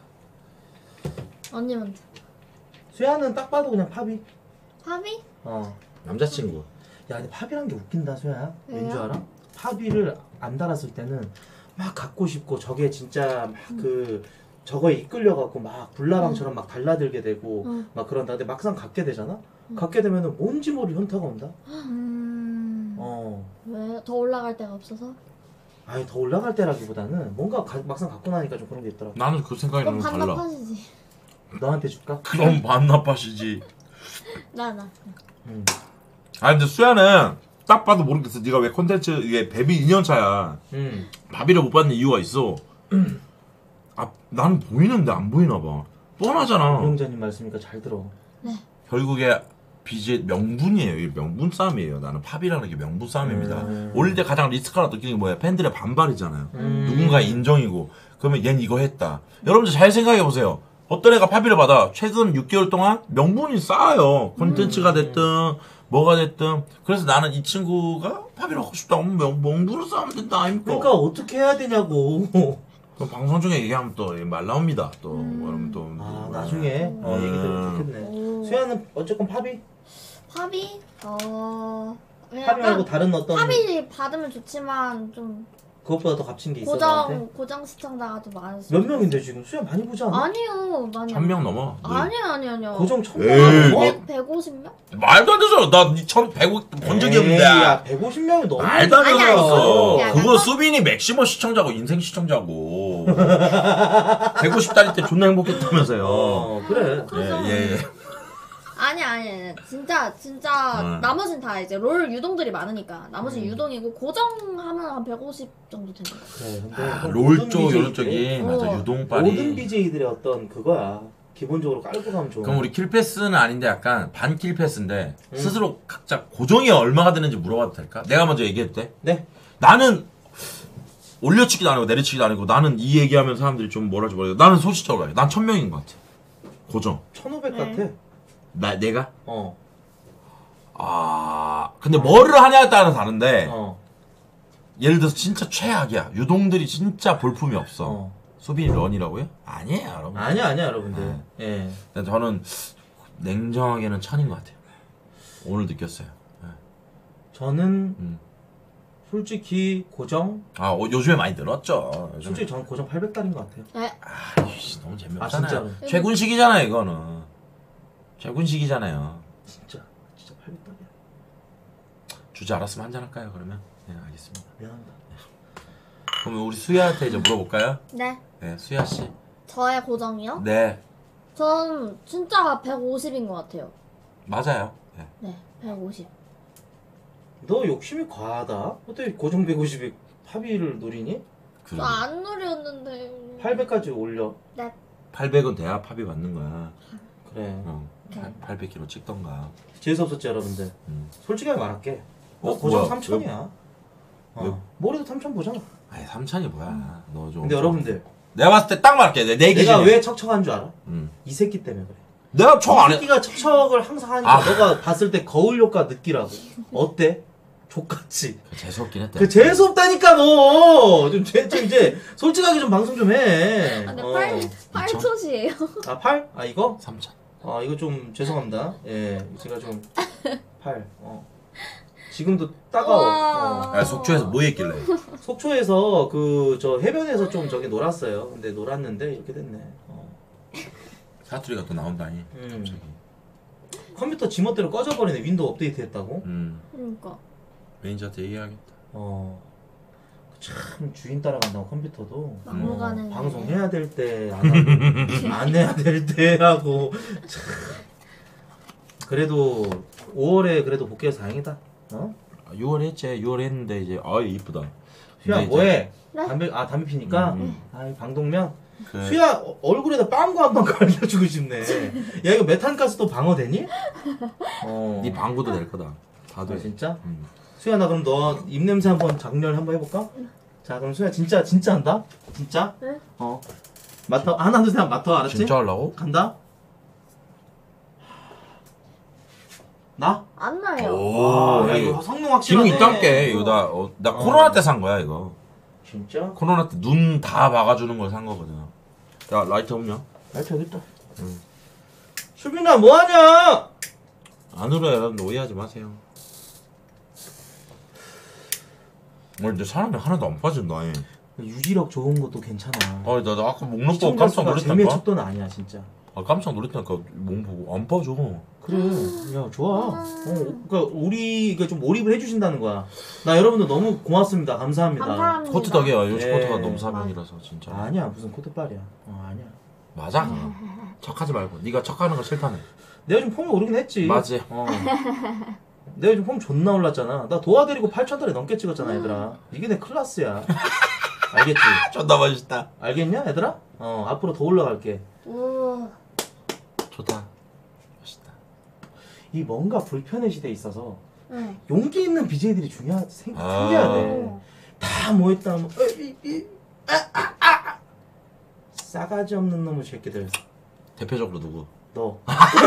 언니 먼저. 수야는 딱 봐도 그냥 팝이. 파비? 어. 남자친구. 야 근데 팝이란 게 웃긴다 수야야. 왠 줄 왜요? 알아? 팝이를 안 달았을 때는 막 갖고 싶고 저게 진짜 막 그 저거에 이끌려갖고 막 불나방처럼 막 달라들게 되고 응. 막 그런다. 근데 막상 갖게 되잖아? 갖게 되면은 뭔지 모를 현타가 온다. 음. 어. 왜? 더 올라갈 데가 없어서? 아니 더 올라갈 때라기보다는 뭔가 가- 막상 갖고 나니까 좀 그런 게 있더라고. 나는 그 생각이 그럼 너무 달라. 반납하시지. 너한테 줄까? 그럼 반납하시지. 나 나. 응. 아 근데 수야는 딱 봐도 모르겠어. 네가 왜 콘텐츠 이게 데뷔 이 년 차야. 응. 바비를 못 받는 이유가 있어. 아 나는 보이는데 안 보이나 봐. 뻔하잖아. 운영자님 말씀이니까 잘 들어. 결국에 비즈의 명분이에요. 이게 명분 싸움이에요. 나는 팝이라는 게 명분 싸움입니다. 음. 올릴 때 가장 리스크가 느끼는 게 뭐야? 팬들의 반발이잖아요. 음. 누군가의 인정이고. 그러면 얜 이거 했다. 여러분들 잘 생각해 보세요. 어떤 애가 팝이를 받아. 최근 육 개월 동안 명분이 쌓여요. 콘텐츠가 됐든 뭐가 됐든. 그래서 나는 이 친구가 팝이를 하고 싶다. 면 명, 명분을 쌓으면 된다. 아닙니까? 그러니까 어떻게 해야 되냐고. 그럼 방송 중에 얘기하면 또 말 나옵니다. 또 여러분 또 아 뭐, 나중에 어, 음. 얘기 들으면 좋겠네. 오. 수야는 어쨌건 팝이? 파비? 어. 그냥 팝이 말고 약간 다른 어떤 파비 받으면 좋지만 좀 그것보다 더 값진 게 있어 너한테? 고정 고정 시청자가 좀 많았어. 몇 명인데 지금 수야 많이 보지 않아? 아니요, 많이. 천 명 넘어. 아니요, 아니요, 아니요. 고정 천 에이, 명 넘어? 백, 백오십 명? 말도 안 되죠. 나천 백오 본 적이 없는데. 야 백오십 명이 넘어. 말도 안 아니, 되죠. 아니, 아니. 그거 수빈이 맥시머 시청자고 인생 시청자고. 백오십 달일 때 존나 행복했다면서요. 어 그래. 그래서 예, 예. 아니 아니 아니 진짜 진짜 음. 나머진 다 이제 롤 유동들이 많으니까 나머지 음. 유동이고 고정하면 한 백오십 정도 되는 거. 그래 근데 아, 그건 롤 모든 쪽 비제이들의- 이런 쪽이 맞아 어. 유동빨이. 모든 비제이들의 어떤 그거야. 기본적으로 깔고 가면 좋은. 그럼 우리 킬패스는 아닌데 약간 반 킬패스인데 음. 스스로 각자 고정이 얼마가 되는지 물어봐도 될까? 내가 먼저 얘기해도 돼? 네. 나는 올려치기도 아니고 내려치기도 아니고 나는 이 얘기하면 사람들이 좀 뭐랄지 모르겠어. 나는 소식적으로 해. 난 천 명인 것 같아. 고정. 천오백 네. 같아. 나 내가? 어. 아 근데 뭐를 하냐에 따라 다른데 어. 예를 들어서 진짜 최악이야. 유동들이 진짜 볼품이 없어. 어. 수빈이 런이라고요? 아니에요 여러분. 아니야 아니야 여러분들. 네. 예. 근데 저는 냉정하게는 천인 것 같아요. 오늘 느꼈어요. 네. 저는 음. 솔직히 고정. 아 어, 요즘에 많이 늘었죠. 요즘에. 솔직히 저는 고정 팔백 달인 것 같아요. 네. 아이씨 너무 아, 재미없잖아요. 진짜로? 최군식이잖아요 이거는. 최군식이잖아요. 진짜 진짜 팔백 달이야. 주지 않았으면 한잔 할까요 그러면? 네 알겠습니다. 미안합니다. 그러면 우리 수야한테 이제 물어볼까요? 네. 네 수야 씨. 저의 고정이요? 네 전 진짜 백오십인 것 같아요. 맞아요. 네. 네, 백오십. 너 욕심이 과하다. 어떻게 고정 백오십에 팝이를 노리니? 그럼 저 안 노렸는데. 팔백까지 올려. 네. 팔백은 돼야 팝이 맞는 거야. 그래. 어. 오케이. 팔백 킬로그램 찍던가. 재수 없었지 여러분들. 음. 솔직하게 말할게. 너 어, 고정 뭐야? 삼천이야. 왜? 어. 머리도 삼천 보잖아. 아니 삼천이 뭐야? 너 좀. 근데 여러분들 내가 봤을 때 딱 말할게. 내, 내 내가 기준에. 왜 척척한 줄 알아? 음. 이 새끼 때문에 그래. 내가 척 안 이 해. 새끼가 척척을 항상 하니까 아. 너가 봤을 때 거울 효과 느끼라고. 어때? 족같지. 재수없긴 했다. 그 재수 없다니까 너. 좀, 제, 좀 이제 솔직하게 좀 방송 좀 해. 아, 근데 어. 팔, 팔 톳이에요. 아 팔? 아 이거? 삼천. 아 이거 좀 죄송합니다. 예, 제가 좀 팔. 어. 지금도 따가워. 어. 아, 속초에서 뭐 했길래? 속초에서 그 저 해변에서 좀 저기 놀았어요. 근데 놀았는데 이렇게 됐네. 어. 사투리가 또 나온다니. 음. 갑자기. 컴퓨터 지멋대로 꺼져버리네. 윈도우 업데이트 했다고. 음. 그러니까. 매니저한테 얘기하겠다. 어. 참 주인 따라간다고 컴퓨터도 막무가내. 어, 방송해야 될 때 안 하고 안 해야 될 때 하고 참. 그래도 오월에 그래도 복귀해서 다행이다. 어? 유월에 했지. 유월에 했는데 이제 아 이쁘다. 수야 근데 이제 뭐해? 네? 담배 아 담배 피니까. 음. 아 방독면. 그 수야 어, 얼굴에다 빵구 한 번 갈려주고 싶네. 야 이거 메탄가스도 방어되니? 어. 네 방구도 낼 거다. 다 아 돼. 진짜? 음. 수야 나 그럼 너 입냄새 한번 장렬 한번 해볼까? 자 그럼 수야 진짜 진짜 한다? 진짜? 네? 어. 맡아 하나 둘 셋 맡아 알았지? 진짜 하려고? 간다. 나? 안 나요. 오, 아, 야, 이거 이거 성능 확실하네. 기능 있단게 이거 나, 어, 나 어. 코로나 때 산 거야 이거. 진짜? 코로나 때 눈 다 막아주는 걸 산 거거든. 야 라이트 없냐? 라이트 여기 있다. 응. 수빈아 뭐하냐? 안 울어요 여러분들 오해하지 마세요. 오늘 내 사람이 하나도 안 빠진다. 얘. 유지력 좋은 것도 괜찮아. 아, 나, 나 아까 목록 보고 시청자 깜짝 수가 재미의 놀랐다니까. 척도는 아니야 진짜. 아 깜짝 놀랐다니까 몸 보고 안 빠져. 그래, 야 좋아. 어, 그러니까 우리 이게 좀 몰입을 해주신다는 거야. 나 여러분들 너무 고맙습니다. 감사합니다. 감사합니다. 코트 덕이야. 요즘 예. 코트가 너무 사명이라서 진짜. 아니야 무슨 코트빨이야. 어 아니야. 맞아. 그거. 척하지 말고. 네가 척하는 거 싫다네. 내가 좀 폼이 오르긴 했지. 맞지. 어. 내가 요즘 폼 존나 올랐잖아. 나 도와드리고 팔천 달에 넘게 찍었잖아 얘들아. 이게 내 클래스야. 알겠지? 존나 멋있다. 알겠냐 얘들아? 어 앞으로 더 올라갈게. 우. 좋다. 멋있다. 이 뭔가 불편의 시대에 있어서 네. 용기 있는 비제이들이 중요하 생, 아. 생겨야 돼. 다 모였다 뭐, 어, 이, 이, 아, 아, 아. 싸가지 없는 놈의 새끼들. 대표적으로 누구? 너.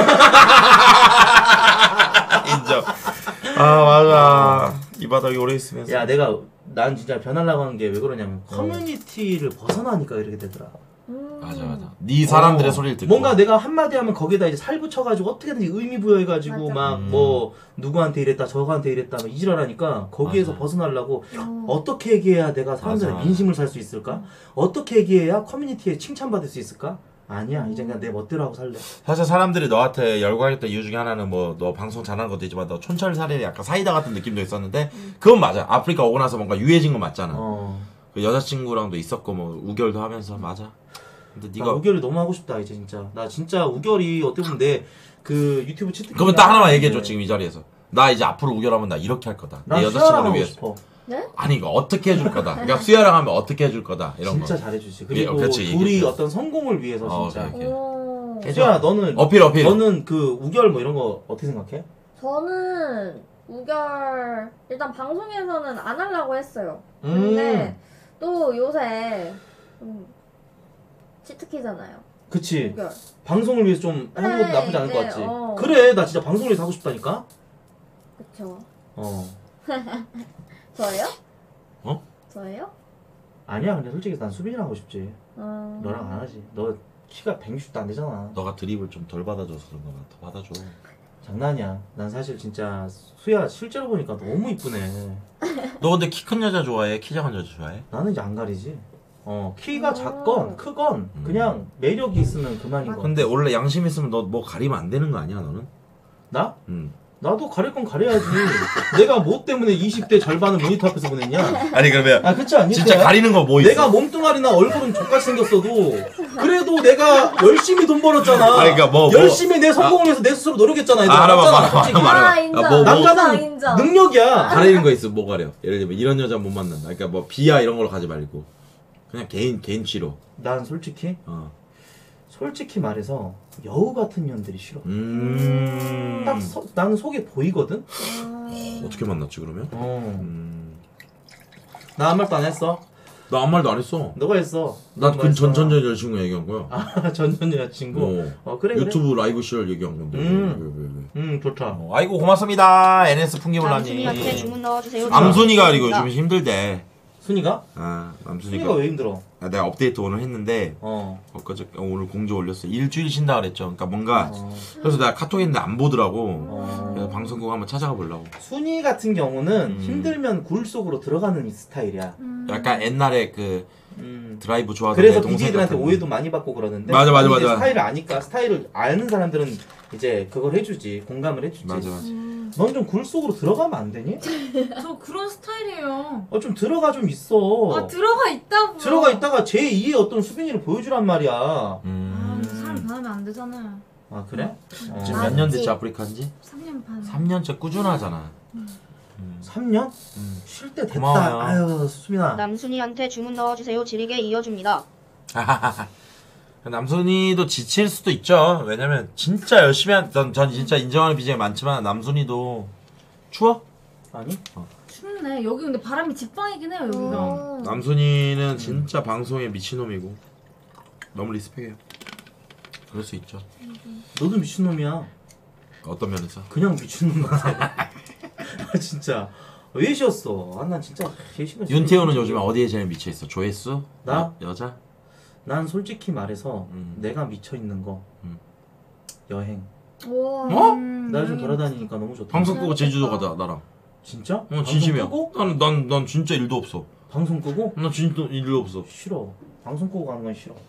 인정. 아 맞아. 이 바닥에 오래 있으면서. 야 내가 난 진짜 변하려고 하는 게 왜 그러냐면 커뮤니티를 벗어나니까 이렇게 되더라. 음. 맞아 맞아. 네 사람들의 어, 소리를 듣고. 뭔가 내가 한마디 하면 거기에다 이제 살 붙여가지고 어떻게든지 의미 부여해가지고 맞아. 막 음. 뭐 누구한테 이랬다 저거한테 이랬다 막 이지랄하니까 거기에서 맞아. 벗어나려고 음. 어떻게 얘기해야 내가 사람들의 맞아. 민심을 살 수 있을까? 어떻게 얘기해야 커뮤니티에 칭찬받을 수 있을까? 아니야 이제 그냥 내 멋대로 하고 살래. 사실 사람들이 너한테 열광했던 이유 중에 하나는 뭐 너 방송 잘하는 것도 있지만 너 촌철살인의 약간 사이다 같은 느낌도 있었는데 그건 맞아. 아프리카 오고 나서 뭔가 유해진 건 맞잖아. 어. 그 여자친구랑도 있었고 뭐 우결도 하면서 맞아. 근데 나 네가 우결이 너무 하고 싶다 이제 진짜. 나 진짜 우결이 어떻게 보면 내 그 유튜브 치트. 그러면 딱 하나만 얘기해줘 지금 이 자리에서. 나 이제 앞으로 우결하면 나 이렇게 할 거다. 내 나 여자친구를 하고 위해서. 싶어. 네? 아니 이거 어떻게 해줄 거다. 그러니까 수야랑 하면 어떻게 해줄 거다 이런 진짜 거. 잘해주지. 예, 그리고 그렇지, 둘이 얘기해줘. 어떤 성공을 위해서 어, 진짜. 그래. 오. 수야 너는 어필 어필. 너는 그 우결 뭐 이런 거 어떻게 생각해? 저는 우결 일단 방송에서는 안 하려고 했어요. 음. 근데 또 요새 좀 치트키잖아요. 그치. 우결. 방송을 위해서 좀 하는 것도 네, 나쁘지 않을 네, 것 같지. 어. 그래 나 진짜 방송을 위해서 하고 싶다니까. 그쵸. 어. 저예요? 어? 저예요? 아니야 근데 솔직히 난 수빈이랑 하고 싶지. 음... 너랑 안 하지. 너 키가 백육십도 안 되잖아. 너가 드립을 좀 덜 받아줘서 그런 거야. 더 받아줘. 장난이야. 난 사실 진짜 수야 실제로 보니까 너무 이쁘네. 너 근데 키 큰 여자 좋아해? 키 작은 여자 좋아해? 나는 이제 안 가리지. 어 키가 음. 작건 크건 그냥 매력이 있으면 그만인 거. 근데 원래 양심 있으면 너 뭐 가리면 안 되는 거 아니야 너는? 나? 응. 나도 가릴 건 가려야지. 내가 뭐 때문에 이십 대 절반을 모니터 앞에서 보냈냐? 아니 그러면 아 그렇지 않니? 진짜 수야? 가리는 거 뭐 있어? 내가 몸뚱아리나 얼굴은 족같이 생겼어도 그래도 내가 열심히 돈 벌었잖아. 아니, 그러니까 뭐, 뭐. 열심히 내 성공을 위해서 내 스스로 노력했잖아. 얘들아. 아, 알아봐, 맞잖아, 말아봐, 솔직히. 말아봐. 아, 인정. 아, 뭐, 뭐. 남자는 인정. 능력이야. 가리는 거 있어. 뭐 가려? 예를 들면 이런 여자 못 만난다. 그러니까 뭐 비하 이런 걸로 가지 말고 그냥 개인 개인 치료. 난 솔직히 어. 솔직히 말해서 여우 같은 년들이 싫어. 음. 딱 서, 나는 속에 보이거든. 음... 어떻게 만났지 그러면? 어. 음. 나 아무 말도 안 했어. 나 아무 말도 안 했어. 너가 했어. 난그 전전전 여자친구 얘기한 거야. 아, 전전 여자친구. 어. 어 그래 유튜브 라이브 시절 얘기한 건데. 음. 왜, 왜, 왜. 응 좋다. 어, 아이고 고맙습니다. 엔에스 남순이한테 풍기물라님. 주문 넣어주세요. 암순이가 이거 요즘 힘들대. 순이가? 아, 순이가 암순이가. 왜 힘들어? 아, 내가 업데이트 오늘 했는데 어. 엊그제 어, 오늘 공지 올렸어. 일주일 쉰다 그랬죠. 그러니까 뭔가 어. 그래서 내가 카톡 했는데 안 보더라고. 어. 그래서 방송국 한번 찾아가 보려고. 순이 같은 경우는 음. 힘들면 굴 속으로 들어가는 스타일이야. 음... 약간 옛날에 그 음. 드라이브 좋아하던 그래서 내 동생 비디들한테 같은 오해도 많이 받고 그러는데 맞아, 맞아, 이제 맞아. 스타일을 아니까 스타일을 아는 사람들은 이제 그걸 해주지 공감을 해주지. 맞아 맞아. 음... 넌 좀 굴 속으로 들어가면 안 되니? 저 그런 스타일이에요. 어 좀 들어가 좀 있어. 아 들어가 있다고. 들어가 있다가 제이의 어떤 수빈이를 보여주란 말이야. 아 음. 근데 사람 변하면 안 되잖아요. 아 그래? 어. 지금 아, 몇 년 됐지 그치. 아프리카인지? 삼 년 반. 삼 년째 꾸준하잖아. 삼 년? 음. 쉴 때 됐다. 고마워요. 아유 수빈아. 남순이한테 주문 넣어주세요. 지리게 이어줍니다. 남순이도 지칠 수도 있죠. 왜냐면 진짜 열심히 한, 전, 전 진짜 인정하는 비중이 많지만 남순이도 추워? 아니? 춥네. 여기 근데 바람이 직방이긴 해요 여기가. 음. 남순이는 진짜 방송에 미친놈이고 너무 리스펙해요. 그럴 수 있죠. 너도 미친놈이야. 어떤 면에서? 그냥 미친놈 같아. 아 진짜. 왜 쉬었어? 아 난 진짜 개시간. 윤태호는 요즘에 어디에 제일 미쳐있어? 조회수? 나? 여, 여자? 난 솔직히 말해서 음. 내가 미쳐 있는 거 음. 여행. 와. 어? 음, 나 좀 여행이 돌아다니니까 너무 좋다. 방송 끄고 제주도 가자 나랑. 진짜? 어 방송 진심이야. 끄고? 난, 난, 난 진짜 일도 없어. 방송 끄고? 나 진짜 일도 없어. 싫어. 방송 끄고 가는 건 싫어.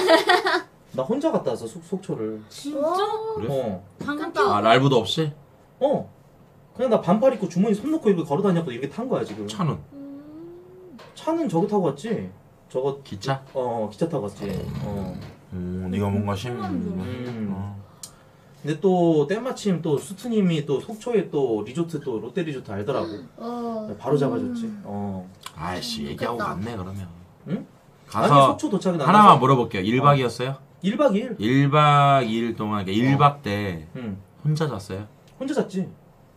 나 혼자 갔다 왔어 속, 속초를. 진짜? 그래? 어. 방금 깜짝- 아 라이브도 없이? 어. 그냥 나 반팔 입고 주머니 손 넣고 이렇게 걸어 다녔고 이렇게 탄 거야 지금. 차는? 음. 차는 저거 타고 왔지. 저거 기차? 어 기차 타고 왔지. 어. 오 네가 뭔가 심... 음. 어. 근데 또 때마침 또 수트님이 또 속초에 또 리조트 또 롯데 리조트 알더라고. 어. 바로 잡아줬지. 어. 아이씨 얘기하고 좋겠다. 갔네 그러면. 응? 가서 아니 속초 도착이 나서 하나만 물어볼게요. 일 박이었어요? 일 박 이 일. 일 박 이 일 동안 그러니까 일 박 때 응. 혼자 잤어요? 혼자 잤지.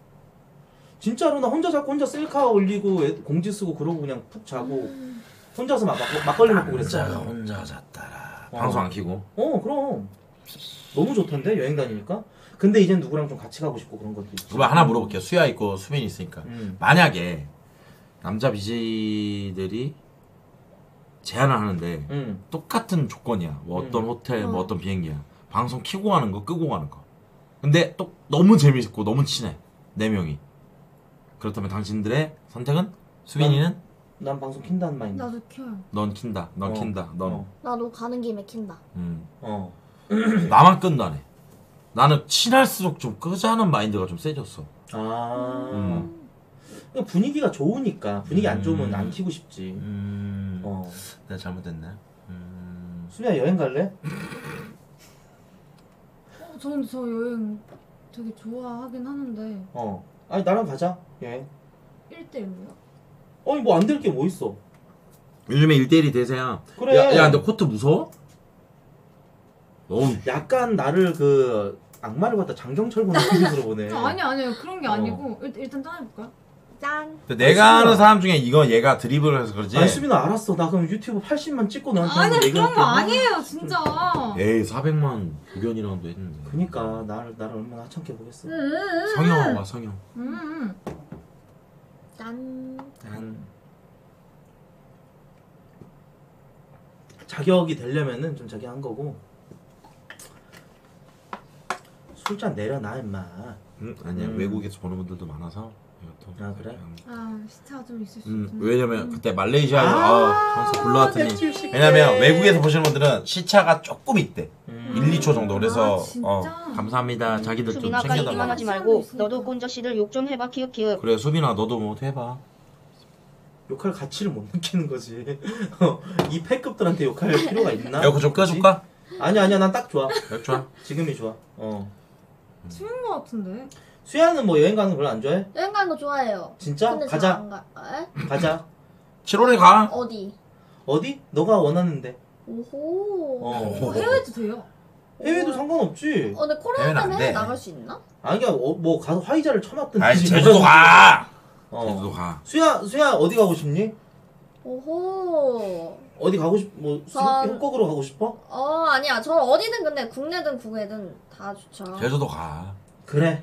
진짜로 나 혼자 자고 혼자 셀카 올리고 애- 공지 쓰고 그러고 그냥 푹 자고 혼자서 막, 막 막걸리 먹고 그랬어. 남자가 혼자 잤다라. 어. 방송 안 키고. 어 그럼 너무 좋던데 여행 다니니까. 근데 이젠 누구랑 좀 같이 가고 싶고 그런 것도 있지. 그럼 하나 물어볼게요. 수야 있고 수빈이 있으니까. 음. 만약에 남자 비제이들이 제안을 하는데 응. 똑같은 조건이야. 뭐 어떤 음. 호텔, 뭐 어. 어떤 비행기야. 방송 키고 가는 거, 끄고 가는 거. 근데 또 너무 재밌고 너무 친해. 네 명이. 그렇다면 당신들의 선택은? 수빈이는? 난 방송 킨다는 마인드. 나도 켜요. 넌 킨다. 넌 어. 킨다. 넌. 어. 나도 가는 김에 킨다. 음. 어. 나만 끈다네. 나는 친할수록 좀 끄자는 마인드가 좀 세졌어. 아. 음. 그러니까 분위기가 좋으니까 분위기 안 좋으면 음. 안 키고 싶지. 음. 어. 내가 잘못했네. 음. 수빈아 여행 갈래? 어, 저 근데 저 여행 되게 좋아하긴 하는데 어. 아니 나랑 가자 여행. 일 대일로요? 아니 뭐 안 될 게 뭐 있어. 요즘에 일대일이 대세야. 그래. 야, 야, 근데 코트 무서워? 너무. 약간 나를 그 악마를 갖다 장경철 보는 느낌으로 보네. 아, 아니 아니요 그런 게 어. 아니고 일, 일단 떠나볼까요? 짠. 근데 내가 아는 사람 중에 이거 얘가 드리블을 해서 그러지. 아니 수빈아 알았어. 나 그럼 유튜브 팔십만 찍고 너한테 아니 한번 그런 얘기할게. 거 아니에요 진짜. 에이 사백만 구견이라고도 했는데. 그니까 나를 나를 얼마나 하찮게 보겠어. 음, 성형 와 성형. 음, 음. 짠. 난 자격이 되려면은 좀 자기 한 거고. 술잔 내려놔 임마. 응? 아니야 음. 외국에서 보는 분들도 많아서 이것도. 아, 그래? 음, 아 시차가 좀 있을 수 음, 있죠. 왜냐면 그때 말레이시아에서 아, 아, 항상 불러왔더니 백칠십 개. 왜냐면 외국에서 보시는 분들은 시차가 조금 있대. 음. 일, 이 초 정도. 그래서 아, 진짜? 어, 감사합니다. 자기들 좀 수빈아 까이기만 챙겨달라고. 하지 말고 너도 꼰저씨들 욕 좀 해봐 키읔 키읔. 그래 수빈아 너도 뭐 해봐. 욕할 가치를 못 느끼는 거지. 어, 이 패급들한테 욕할 필요가 있나? 에어컨 좀 끄줄까? 아니야 아니야 난 딱 좋아. 몇 좋아? 지금이 좋아. 어. 추운 거 같은데. 수야는 뭐 여행 가는 거 별로 안 좋아해? 여행 가는 거 좋아해요. 진짜? 근데 저 가자. 안 가. 에? 가자. 칠월에 가. 어디? 어디? 너가 원하는데. 오호. 어. 어, 해외도 돼요. 해외도 상관없지. 어, 근데 코로나 해외는 안 때문에 해외 돼. 나갈 수 있나? 아니 그냥 어, 뭐 가서 화이자를 쳐놨든. 아이 하지. 제주도 가. 어. 제주도 가. 수야 수야 어디 가고 싶니? 오호. 어디 가고 싶? 뭐 수- 전- 협곡으로 가고 싶어? 어, 아니야. 저는 어디든 근데 국내든 국외든 다 좋죠. 제주도 가. 그래.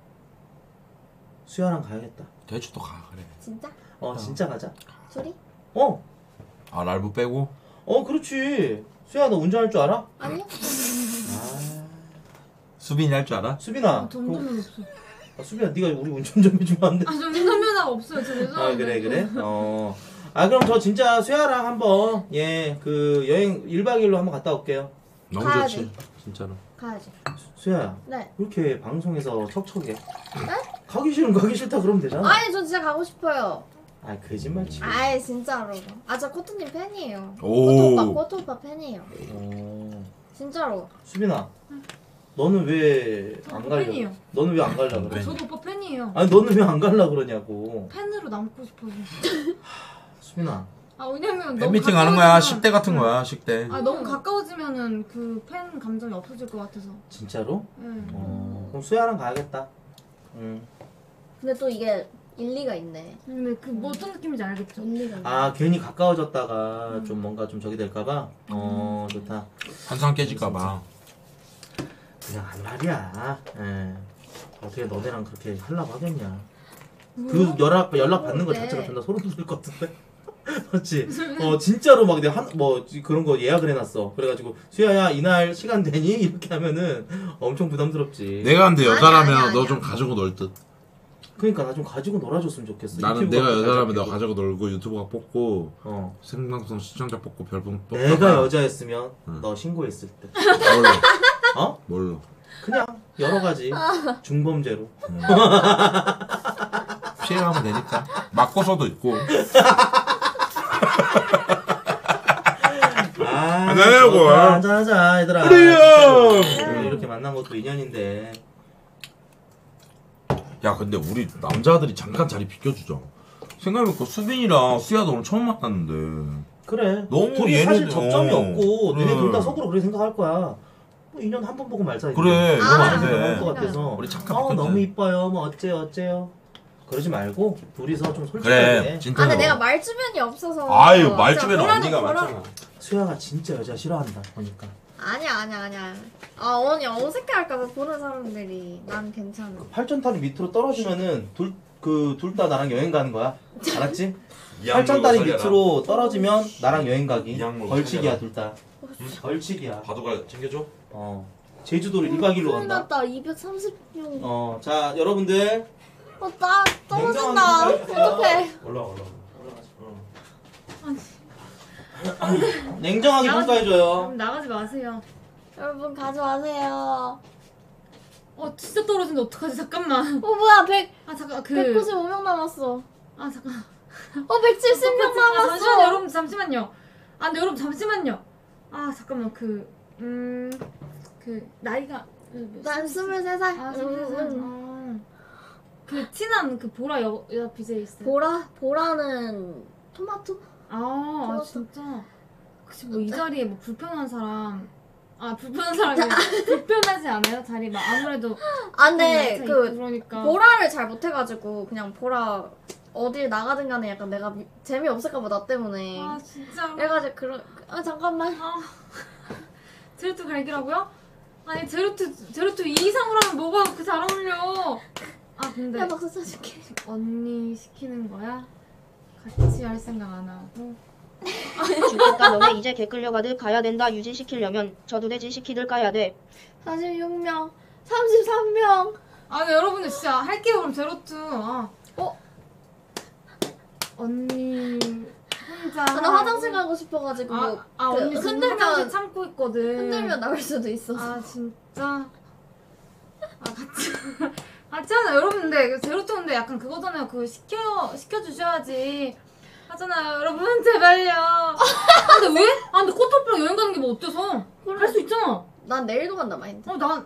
수야랑 가야겠다. 제주도 가 그래. 진짜? 어 진짜 가자. 둘이? 어. 아 랄부 빼고. 어 그렇지. 수야 너 운전할 줄 알아? 아니요? 아. 수빈이 할 줄 알아? 수빈아. 아, 점점은 없어. 그- 아, 수빈아 네가 우리 운전 좀 해주면 안 돼? 아, 저 운전면허가 없어요. 저 죄송한데. 아 그래 그래. 어. 아 그럼 저 진짜 수야랑 한번 예 그 여행 일 박 이 일로 한번 갔다 올게요. 너무 가야지. 좋지. 진짜로. 가야지. 수야야 네. 왜 이렇게 방송에서 척척해? 가기 싫으면 가기 싫다 그러면 되잖아. 아니 저 진짜 가고 싶어요. 아이 거짓말 치고. 아이 진짜로. 아 저 코트님 팬이에요. 오. 코트 오빠 코트 오빠 팬이에요. 어... 진짜로. 수빈아 너는 왜 저 안 오빠 갈려? 팬이에요. 너는 왜 안 갈라 그래? 저도 오빠 팬이에요. 아니 너는 왜 안 갈라 그러냐고. 팬으로 남고 싶어서. 수빈아 아 왜냐면 너무 팬미팅 하는 거야. 가까워지면- 십 대 같은 거야. 십 대. 아 너무 가까워지면은 그 팬 감정이 없어질 것 같아서. 진짜로? 네. 어... 그럼 수야랑 가야겠다. 응. 근데 또 이게 일리가 있네. 근데 그 뭐 어떤 느낌인지 알겠죠? 일리가 있네. 아 괜히 가까워졌다가 좀 뭔가 좀 저기 될까봐. 어 좋다. 환상 깨질까봐. 그냥 한 말이야. 예. 어떻게 너네랑 그렇게 하려고 하겠냐. 뭐야? 그 연락 연락 받는 거 네. 자체가 존나 소름 돋을 것 같은데. 맞지? 어 진짜로 막 내가 한뭐 그런 거 예약을 해놨어. 그래가지고 수야야 이날 시간 되니 이렇게 하면은 엄청 부담스럽지. 내가 근데 아니야, 여자라면 아니야, 너 아니야. 좀 가지고 놀 듯. 그러니까 나 좀 가지고 놀아줬으면 좋겠어. 나는 유튜브가 내가 여자라면 가지고. 너 가지고 놀고 유튜브가 뽑고 어. 생방송 시청자 뽑고 별풍 뽑고. 내가 여자였으면 응. 너 신고했을 때. 뭘로? 어? 뭘로? 그냥 여러 가지 중범죄로. 음. 피해가면 되니까. 맞고서도 있고. 아, 한잔해요, 뭐. 좋다. 한잔하자 얘들아. 그래요. 진짜로. 우리 이렇게 만난 것도 인연인데. 야 근데 우리 남자들이 잠깐 자리 비켜주자. 생각해보니까 수빈이랑 수야도 오늘 처음 만났는데 그래. 너무 둘이 사실 얘네들- 접점이 어. 없고 그래. 너네 둘 다 속으로 그렇게 생각할 거야. 뭐 인연 한 번 보고 말자. 이제. 그래 너무 이러면 아, 안 생각할 것 안돼. 같아서. 우리 잠깐 어 비켜주자. 너무 이뻐요. 뭐 어째요 어째요. 그러지 말고 둘이서 좀 솔직하게. 그래 아 진짜로. 근데 내가 말주변이 없어서. 아유 말주변 진짜 언니가 보라는 많잖아. 수야가 진짜 여자 싫어한다 보니까. 아니야 아니야 아니야. 아 언니 어색해할까봐 보는 사람들이 난 괜찮아. 팔천다리 밑으로 떨어지면은 둘 그 둘 다 나랑 여행 가는 거야. 알았지? 이 양물고 팔천다리 살려라. 밑으로 떨어지면 나랑 여행 가기. 이 양물고 벌칙이야 살려라. 둘 다. 벌칙이야. 바둑알 챙겨줘. 어. 제주도를 일 박 이 일로 큰일 간다. 났다. 이백삼십 명. 어. 자 여러분들. 어, 나 떨어진다. 냉정하게 어떡해. 올라 올라. 냉정하게 나가지- 평가해줘요. 그럼 나가지 마세요. 여러분 가지 마세요. 어 진짜 떨어진다. 어떡하지? 잠깐만. 어 뭐야 백 아 잠깐 그. 백구십오 명 남았어. 아 잠깐. 어 백칠십 명 아, 잠시만요 남았어. 여러분 잠시만요. 아 근데 여러분 잠시만요. 아 잠깐만 그 음 그 나이가 그 난 스물세 살. 아 스물세 살. 음. 아, 그 친한 그 보라 여, 여자 비제이 있어요. 보라 보라는 토마토? 아, 아 토마토. 진짜. 혹시 뭐 이 자리에 뭐 불편한 사람 아 불편한 사람이 불편하지 않아요? 자리 막 아무래도 아 근데 좀 그 그 그러니까 보라를 잘 못해가지고 그냥 보라 어딜 나가든 간에 약간 내가 미- 재미없을까봐 나 때문에 아 진짜 그래가지고 그런 아 잠깐만 아 제로투 갈기라고요? 아니 제로투 제로투 이 이상으로 하면 뭐가 그 잘 어울려? 아 근데 야 박수 쳐줄게. 언니 시키는 거야? 같이 할 생각 안 하고 죽겠다 너네 이제 개 끌려가듯 가야 된다 유지시키려면 저두대지 시키들 까야 돼. 사십육 명 삼십삼 명 아 근데 여러분들 진짜 할게요 그럼 제로투 아. 어? 언니 혼자 아, 나 화장실 가고 싶어가지고 아, 아 그 언니 지금 흔들면 화장실 참고 있거든 흔들면 나올 수도 있어. 아 진짜 아 같이 같이 하자 여러분 근데 제로투 근데 약간 그거잖아요 그거 시켜 시켜주셔야지 하잖아요 여러분 제발요 아 근데 왜? 아 근데 코토프랑 여행 가는 게 뭐 어때서 갈 수 있잖아 난 내일도 간다 마인드. 어난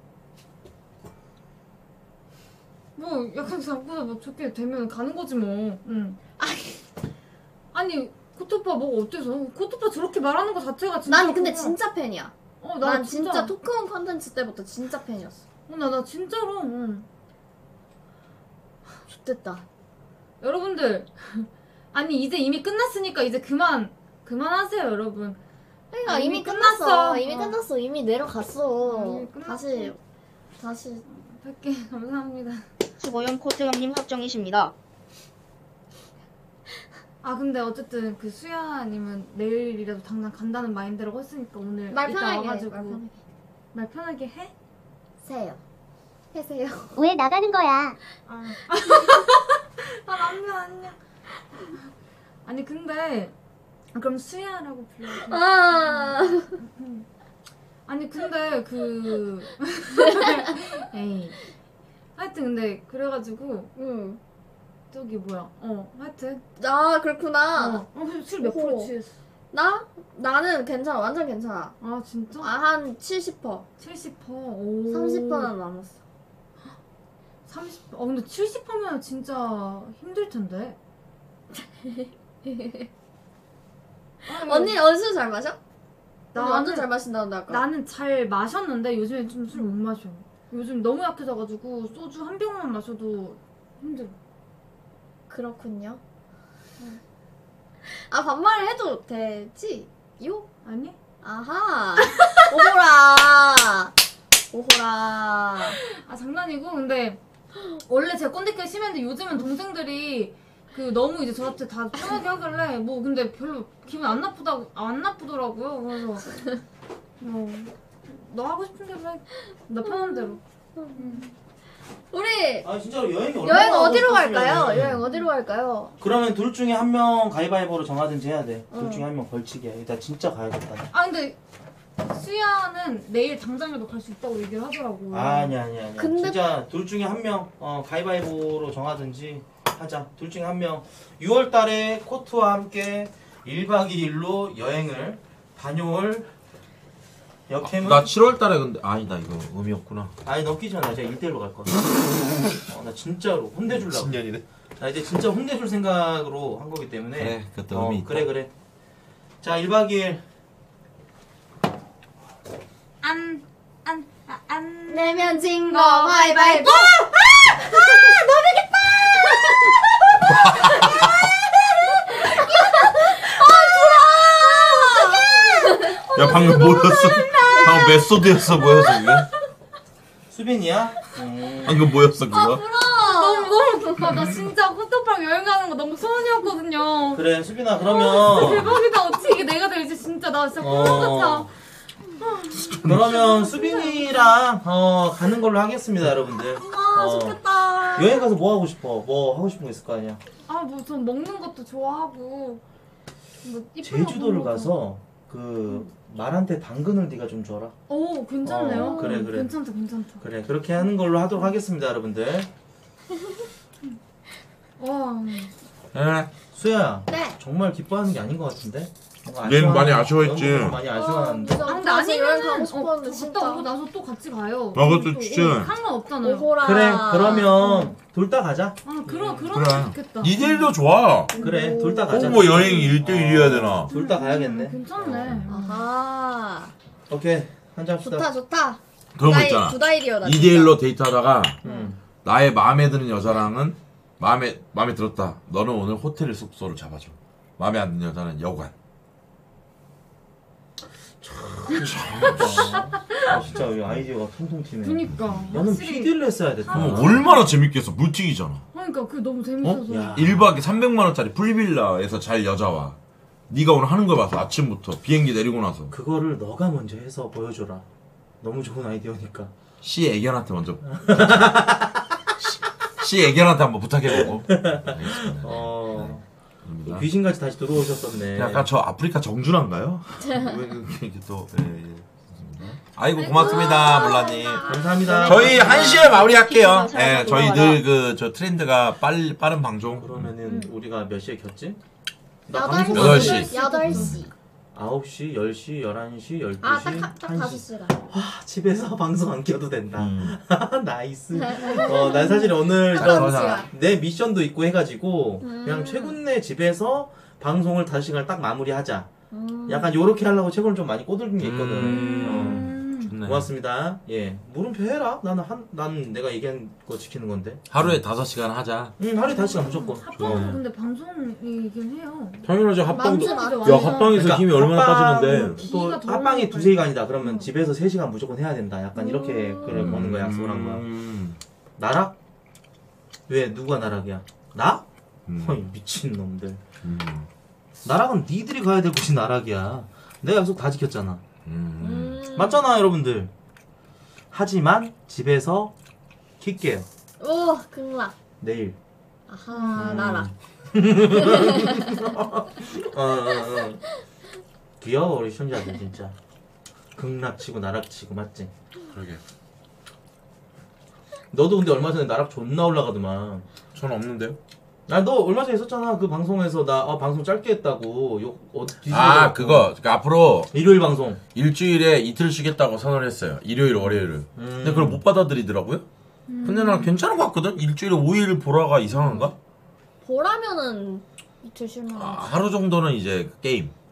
뭐 약간 잠깐 뭐 좋게 되면 가는 거지 뭐 응. 아니 코토파 뭐가 어때서 코토파 저렇게 말하는 거 자체가 진짜 난 근데 그거- 진짜 팬이야. 어, 난 진짜 토크온 컨텐츠 때부터 진짜 팬이었어. 어, 나, 나 진짜로 응. 좋됐다. 여러분들 아니 이제 이미 끝났으니까 이제 그만 그만하세요 여러분 그러니까 아, 이미, 이미 끝났어. 끝났어. 이미 어. 끝났어. 이미 내려갔어. 아, 이미 끝났어. 다시 다시 백 개 감사합니다 수고연 코트 형님 확정이십니다. 아 근데 어쨌든 그 수야님은 내일이라도 당장 간다는 마인드라고 했으니까 오늘 말 이따 편하게 해, 와가지고 말 편하게 말 편하게 해? 세요. 해세요. 왜 나가는 거야? 아, 아 남편 안녕 아니 근데 그럼 수야라고 불러도 아. 아니 근데 그 에이 하여튼 근데 그래가지고 응. 저기 뭐야 어 하여튼 아 그렇구나. 어술몇 프로 오호. 취했어? 나? 나는 괜찮아. 완전 괜찮아. 아 진짜? 아, 한 칠십 퍼센트. 칠십 퍼센트 오 삼십 퍼센트는 남았어. 삼십 어 근데 칠십 퍼센트면 진짜 힘들 텐데. 아니, 언니 언니 술 잘 마셔? 나 나는- 완전 잘 마신다는데 아까. 나는 잘 마셨는데 요즘에 좀 술 못 마셔. 요즘 너무 약해져가지고 소주 한 병만 마셔도 힘들어. 그렇군요. 아 반말을 해도 되지? 요? 아니? 아하. 오호라. 오호라. 아 장난이고 근데 원래 제 꼰대기가 심했는데 요즘은 동생들이 그 너무 이제 저한테 다 편하게 하길래 뭐 근데 별로 기분 안 나쁘다고 안 나쁘더라고요. 그래서 뭐너 하고 싶은 대로 해. 나 편한 대로. 우리 아 진짜로 여행이 얼마나 여행 하고 어디로 싶었으면. 갈까요? 여행 어디로 갈까요? 그러면 둘 중에 한 명 가위바위보로 정하든지 해야 돼. 둘 어. 중에 한 명 벌칙이야. 나 진짜 가야겠다. 아 근데 수야는 내일 당장이라도 갈 수 있다고 얘기를 하더라고. 아니 아니 아니. 근데- 진짜 둘 중에 한 명 어, 가위바위보로 정하든지 하자. 둘 중에 한 명. 유월 달에 코트와 함께 일 박 이 일로 여행을 다녀올 역캠은 나 칠월 달에 근데 아니다 이거 의미 없구나. 아니 넘기지 마. 나 진짜 일 대일로 갈 거야. 어, 나 진짜로 혼내주려고. 신년이네. 나 이제 진짜 혼내줄 생각으로 한 거기 때문에. 그래 그것도 어, 의미 있다. 그래 그래. 자 일 박 이 일. 안, 안, 아, 안. 내면 진 거 가위바위보. 야 방금 뭐였어? 방금 메소드였어 뭐였어 그게? 수빈이야? 음. 방금 뭐였어 그거? 너무 너무 좋다. 나 진짜 호떡방 여행 가는 거 너무 소원이었거든요. 그래 수빈아 그러면 대박이다. 어떻게 이게 내가 될지 진짜 나 진짜 꿈 같아. 어, 그러면 수빈이랑 어, 가는 걸로 하겠습니다 여러분들. 아 어, 좋겠다. 여행 가서 뭐 하고 싶어? 뭐 하고 싶은 거 있을 거 아니야? 아 뭐 전 먹는 것도 좋아하고. 뭐 이쁜 거 제주도를 보는 것도. 가서 그 말한테 당근을 네가 좀 줘라. 오 괜찮네요. 어, 그래, 그래. 괜찮다 괜찮다. 그래 그렇게 하는 걸로 하도록 하겠습니다 여러분들. 와. 예. 수야 네. 정말 기뻐하는 게 아닌 것 같은데? 뭔가 얘는 아쉬워하는- 많이 아쉬워했지. 너무 많이 아쉬워하는데. 아, 아 근데 다시 여행 아니면은 가고 어, 싶었는데 갔다 오고 진짜. 나서 또 같이 가요. 아, 그것도 또, 진짜. 어, 상관없잖아요. 오호라. 그래 그러면 둘 다 가자. 아 그런 그런 그래. 거 좋겠다. 이대일도 좋아. 그래 둘 다 가자. 꼭 뭐 여행이 일대일이어야 되나? 둘 다 가야겠네. 괜찮네. 아하. 오케이 한잔 합시다. 좋다 좋다. 그런 거 두다일- 있잖아. 두다일이요 나. 이대일로 데이트하다가 음. 나의 마음에 드는 여자랑은 마음에 마음에 들었다. 너는 오늘 호텔 숙소를 잡아줘. 마음에 안 드는 여자는 여관. 아 진짜 이 아이디어가 통통 튀네. 그니까. 너는 확실히- 피디를 했어야 돼. 그럼 얼마나 재밌겠어. 물튀기잖아. 그러니까 그 너무 재밌어서. 야. 일 박에 삼백만 원짜리 풀빌라에서 잘 여자와 네가 오늘 하는 거 봐서 아침부터 비행기 내리고 나서 그거를 너가 먼저 해서 보여줘라. 너무 좋은 아이디어니까. C 애견한테 먼저 C 애견한테 한번 부탁해보고. 알겠습니다. 어. 입니다. 귀신같이 다시 들어오셨었네. 약간 저 아프리카 정준한가요? 왜 이렇게 또 예, 예. 아이고 고맙습니다 몰라님. 감사합니다. 저희 한 시에 마무리할게요. 잘해서 예, 저희 돌아와라. 늘 그 저 트렌드가 빨리 빠른 방송. 그러면은 우리가 몇 시에 켰지? 나 여덟 방송 여덟 시. 시. 여덟 시. 아홉 시, 열 시, 열한 시, 열두 시, 아딱딱 한 다섯 시. 시간. 와, 집에서 방송 안 켜도 된다. 음. 나이스. 어, 난 사실 오늘 자, 이런 그러자. 내 미션도 있고 해가지고 음. 그냥 최군네 집에서 방송을 다섯 시간 딱 마무리하자. 음. 약간 요렇게 하려고 최근에 좀 많이 꼬들긴 게 있거든. 음. 어, 좋네. 고맙습니다. 예, 물음표 해라. 나는 한, 난 내가 얘기한 거 지키는 건데. 하루에 다섯 시간 하자. 응, 하루에 다섯 시간 무조건. 합방도 근데 방송이긴 해요. 당연하죠 합방도- 야 합방에서 힘이 얼마나 빠지는데. 또 기가 더 합방이 오니까. 두세 시간이다. 그러면 집에서 세 시간 무조건 해야 된다. 약간 이렇게 음. 그래 보는 거야. 약속을 한 거야. 음. 나락? 왜 누가 나락이야? 나? 음. 어이 미친 놈들. 음. 나락은 니들이 가야 될 곳이 나락이야. 내가 약속 다 지켰잖아. 음. 음. 맞잖아 여러분들. 하지만 집에서 킬게요. 오 극락. 내일. 아하 음. 나라. 어, 어, 어. 귀여워 우리 시청자들 진짜. 극락치고 나락치고 맞지? 그러게. 너도 근데 얼마 전에 나락 존나 올라가더만. 전 없는데요? 아 너 얼마 전에 있었잖아 그 방송에서 나 어, 방송 짧게 했다고 욕 어, 뒤집어 아 갖고. 그거 그러니까 앞으로 일요일 방송. 일주일에 이틀 쉬겠다고 선언을 했어요. 일요일 월요일을. 음. 근데 그걸 못 받아들이더라고요. 근데 난 괜찮은 것 같거든. 일주일에 오 일 보라가 이상한가? 보라면은 이틀 쉴만. 아, 하루 정도는 이제 게임.